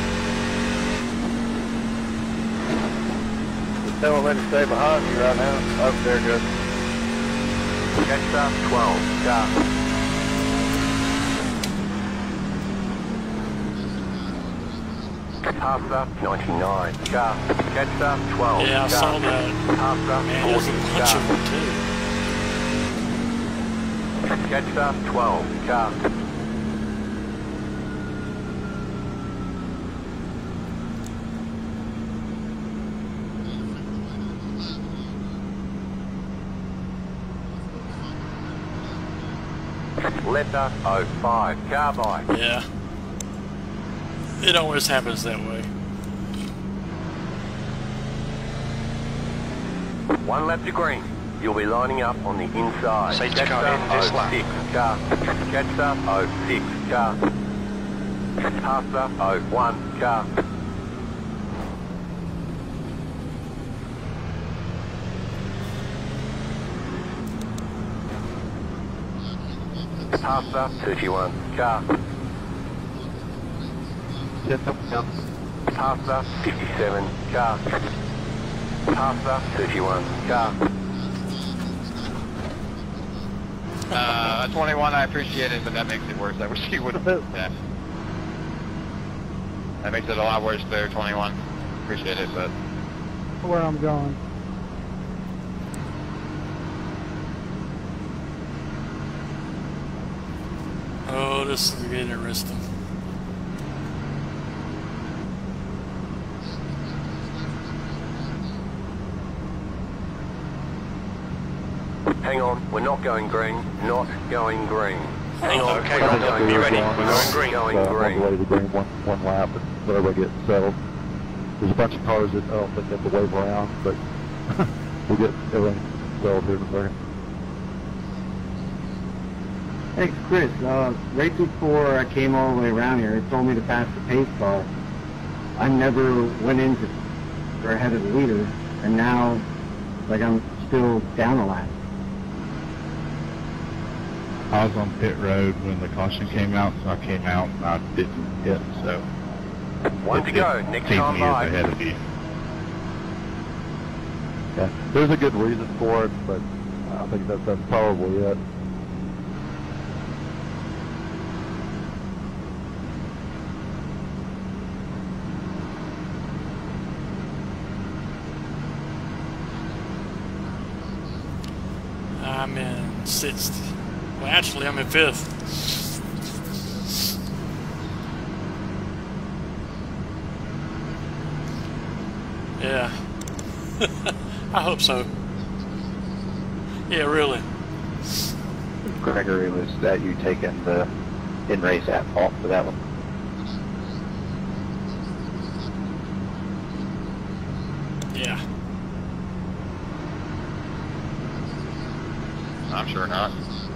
They won't let you stay behind me right now. Oh, they're good. Catch up twelve. Car. Half up ninety-nine. Car. Catch up twelve. Yeah, I car. saw that. Half up Man, there's a forty. bunch Car. of them too. Catch up twelve. Car. Letter oh five. Carbide. Yeah. It always happens that way. One lap to green. You'll be lining up on the inside. Safety Catch car up in this oh lap. six. Car. Catch up oh six. Car. Pass up oh one. Car. Pass up thirty-one. Car. Get them down. Pass up fifty-seven. Car. Pass up thirty-one. Car. Uh, twenty-one, I appreciate it, but that makes it worse. I wish you would have. Yeah. That makes it a lot worse there, twenty-one. Appreciate it, but. Where I'm going. Oh, this is interesting. Hang on, we're not going green. Not going green. Hang on, Okay, we're not Roger, going be green. ready. We're going green. Going So I'm on green. the way to green one, one lap, and whatever I get settled. There's a bunch of cars that I don't think have to wave around, but we'll get everything settled here in a second. Hey, Chris, uh, right before I came all the way around here, it told me to pass the pace car. I never went into or ahead of the leader, and now, like, I'm still down a lap. I was on pit road when the caution came out, so I came out and I didn't hit, so One it, to go. it Next keeps time me by. ahead of you. Yeah, there's a good reason for it, but I think that that's probably it. I'm in sixth. Well, actually, I'm in fifth. Yeah. I hope so. Yeah, really. Gregory, was that you taking the in-race app off for that one? Yeah. I'm sure not.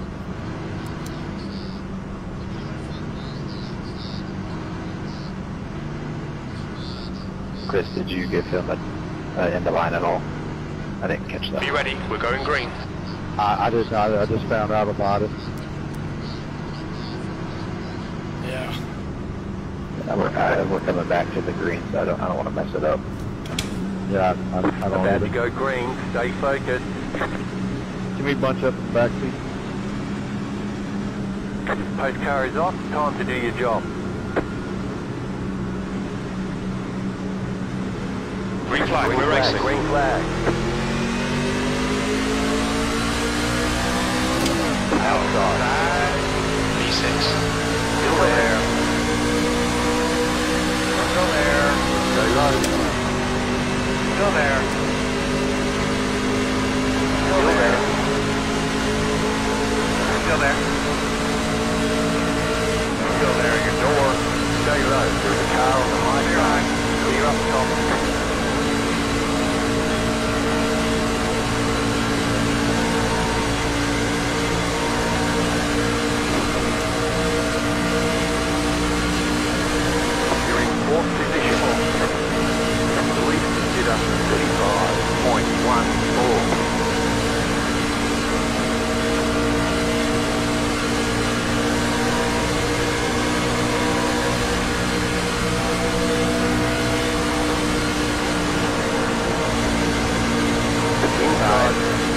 Chris, did you give him a, uh, in the line at all? I didn't catch that. Be ready. We're going green. I, I just I, I just found out about it. Yeah. Uh, we're, uh, we're coming back to the green, so I don't, I don't want to mess it up. Yeah, I, I don't About either. to go green. Stay focused. Can we bunch up in the back seat? Post car is off. Time to do your job. Green flag. Green We're flag. racing. Green flag. Outside. P six. Still there. Still there. Go low. Still there. Still there. Still there. Still there. Your door. Stay low. There's a car on the high side. Clear up top. Fourth position. Please consider thirty-five point one four. Inside.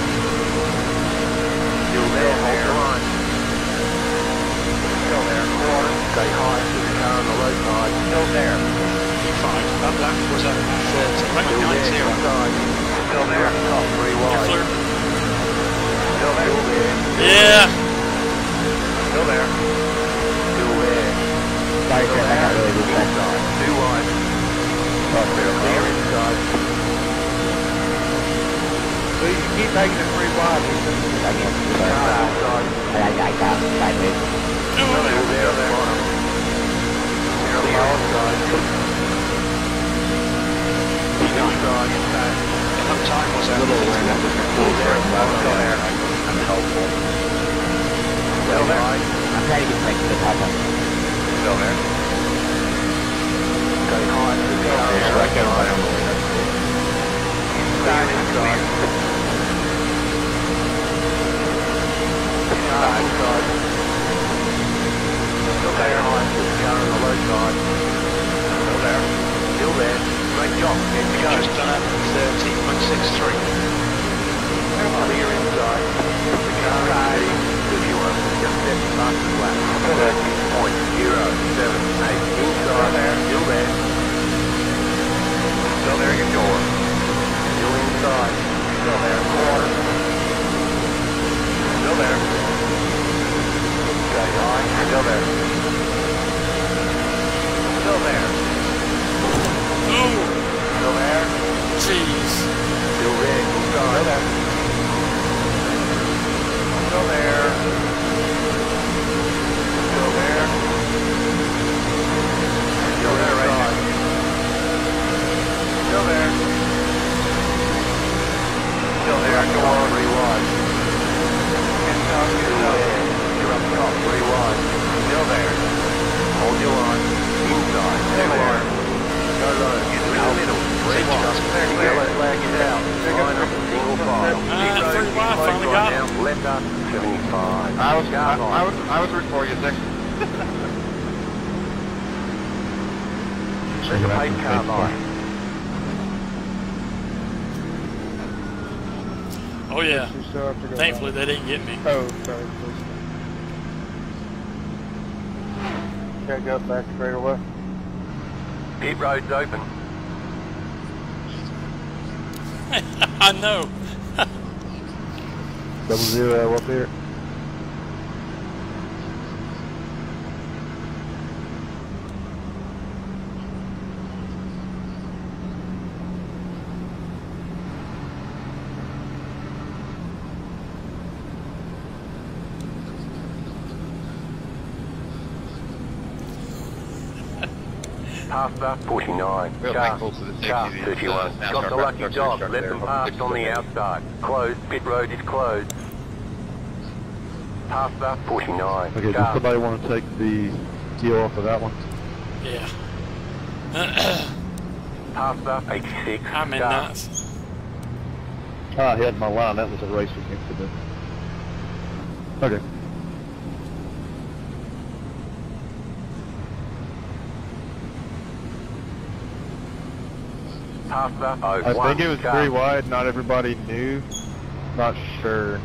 Still there, hold on. Still there, quarter. Stay high to the car on the low side. Still there. P five. That lap was at thirty. Still nine there, zero. inside. Still there, top three wide. Clear. Still there. Still there. Yeah. Still there. Still there. Sorry, Still Chris, I got there. really good back. Inside. Two wide. Still there, inside. So you keep taking it three wide. I can't. Car outside. I, I, I got sideways. Still there, still there. Still there, outside. Inside, inside. What time was that? Still there. Still there. Unhelpful. Still there. I'm trying to get back to the top one. Still there. Stay high to the car. Yeah, I can buy them. Inside, inside. Inside, inside. Still there, high to the car on the low side. Still there. Still there. Great job. Get to go. Just done at thirty point six three. You're up top, three wide. Still there. Hold your line. Inside, two wide. Go low. Get through the middle. Three wide. Yellow flag is out. Line up a single file. Ah, three wide, finally got him. Now, left up, seventy-five. I was, I, Car I was, I was rooting for you, Dick. There's a paid car line. Oh yeah. You still have to go Thankfully down. they didn't get me. Oh, sorry, please. Can't go back straight away. Pit road's open. I know. Double zero up here. Past up, forty-nine. Real Car, thankful for the safety car, of the, thirty-one. uh, NASCAR Got the lucky truck dog. truck Let there. them pass on the outside. Closed. Pit road is closed. Past up, forty-nine. Okay, does Car. somebody want to take the deal off of that one? Yeah. Past up, eighty-six. I'm in Car. nuts. Ah, he had my line. That was a racing incident. Okay. Past up, oh, I one. think it was Car. three wide. Not everybody knew. Not sure.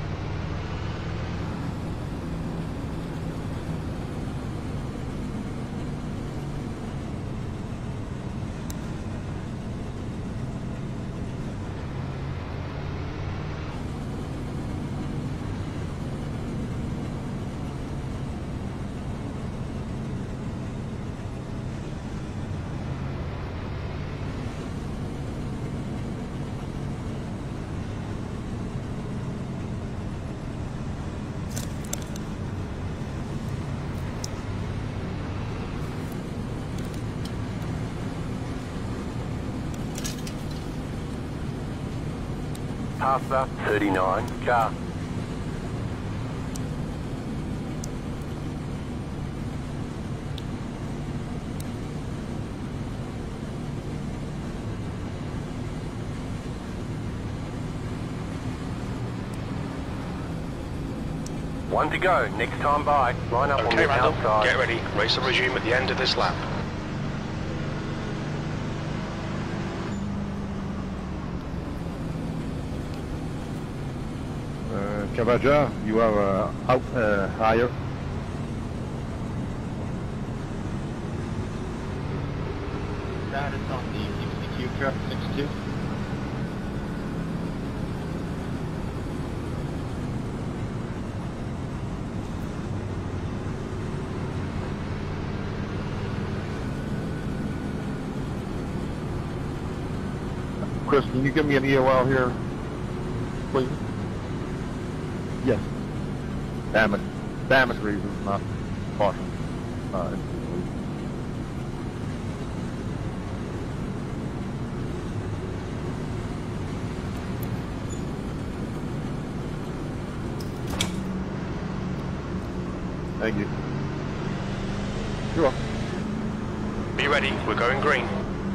Past up, thirty-nine. Car. One to go. Next time by. Line up on Okay, the Randall, outside. get ready. Race will resume at the end of this lap. Uh, Cavaja, you are uh, out uh, higher. That is on the sixty-two truck, sixty-two. Chris, can you give me an E O L here, please? Yes. Damage, damage reasons, not caution. Uh, Thank you. You're welcome. Be ready, we're going green.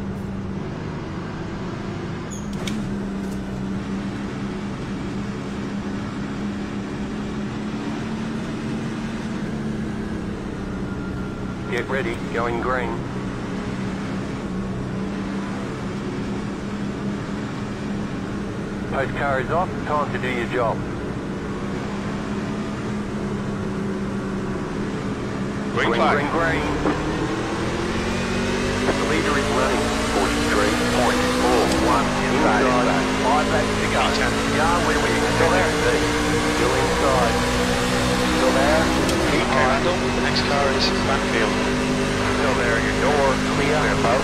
Get ready. Going green. Post car is off. Time to do your job. Green Green, flag. green, green. The leader is running. forty-three point four one. Inside. Five laps to go. Yeah, where are we? Still there. Still inside. Still there. Keep Okay, Randall, the next car is backfield. Still there. Your door clear. Clear boat.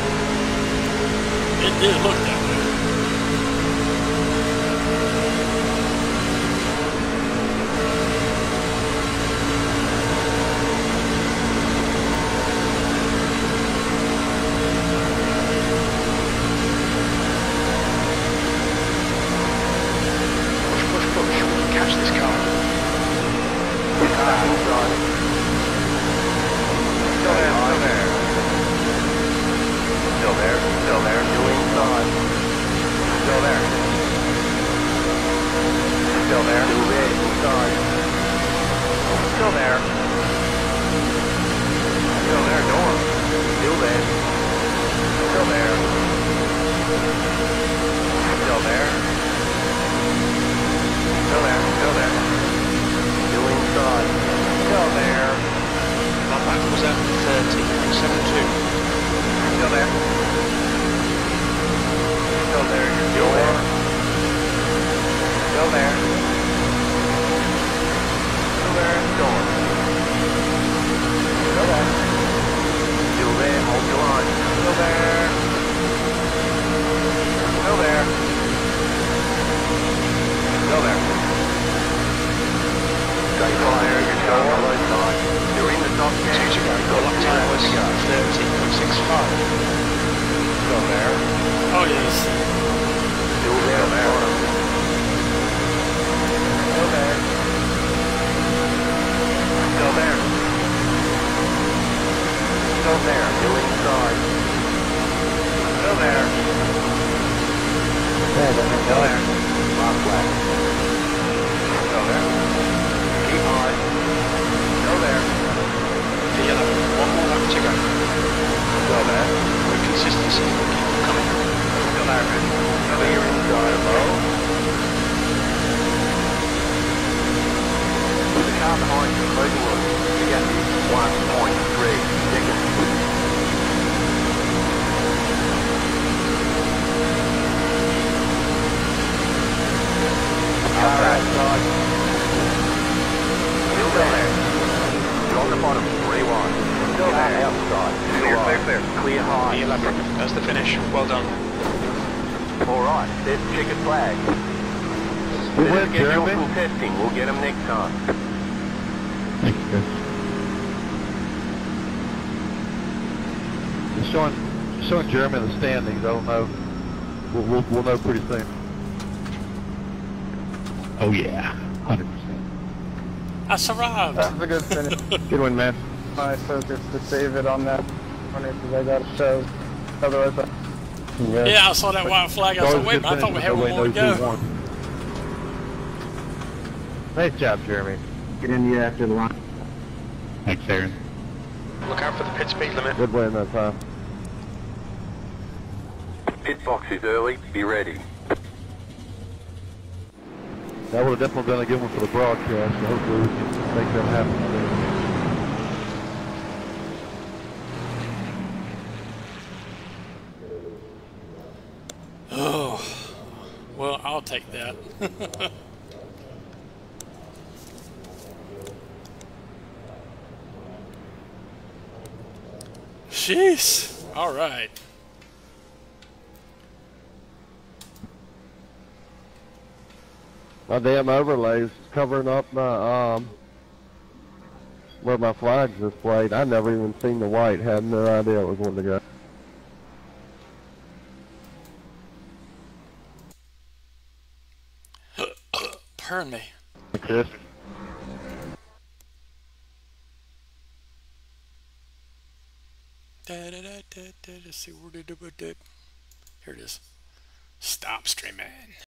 It did look that way. Push, push, push. We can catch this car. outside. Still there, still there. Still there, still there, still inside. Still there. Still there. Still there, inside. Still there. Still there, door. Still there. Still there. Still there. Still there, still there. Still inside. Still there. My back was at thirty point seven two. Still there. Still there, your door. Still there. Still there, door. Still there. Still there, hold your line. Still there. Still there. Still there. Stay fire, you're going on the side. You're in the top ten. Two to go. Your lap time was thirty point six five. Still there. Oh, yes. Still there, there. bottom. Still there. Still there. Still there. Still inside. Still there. Still there. Mark flat. Still there. Keep high. Still there. The yellow. One more lap to go. Still there. With consistency, keep coming. Still there, man. Still Clear there. inside, low. With the car behind you, closing on. You got this. one point three seconds. Car outside. Still there. You're on the bottom. Rewind. Still Car there. outside. Two Clear, wide. clear, clear. Clear The high. eleven. That's the finish. Well done. Alright, there's checkered flag. We Let us went, get your Jeremy. full testing. We'll get them next time. Thanks, Chris. It's showing, showing Jeremy in the standings. I don't know. We'll, we'll, we'll know pretty soon. Oh yeah, one hundred percent. I survived. That was a good finish. Good one, man. My focus to save it on that one because I got to show. Otherwise, I... Yeah. Yeah, I saw that white flag. I was like, wait a minute, I thought we had one more to go. Nice job, Jeremy. Get in you after the line. Thanks, Aaron. Look out for the pit speed limit. Good win that time. Pit box is early. Be ready. That would have definitely been a good one for the broadcast, so hopefully we can make that happen soon. Oh, well, I'll take that. Jeez. All right. My damn overlays covering up my, um, where my flag's displayed. I never even seen the white. Had no idea it was one to go. Pardon me. Chris? Da, da, da, da, da, let's see where did it. Here it is. Stop streaming.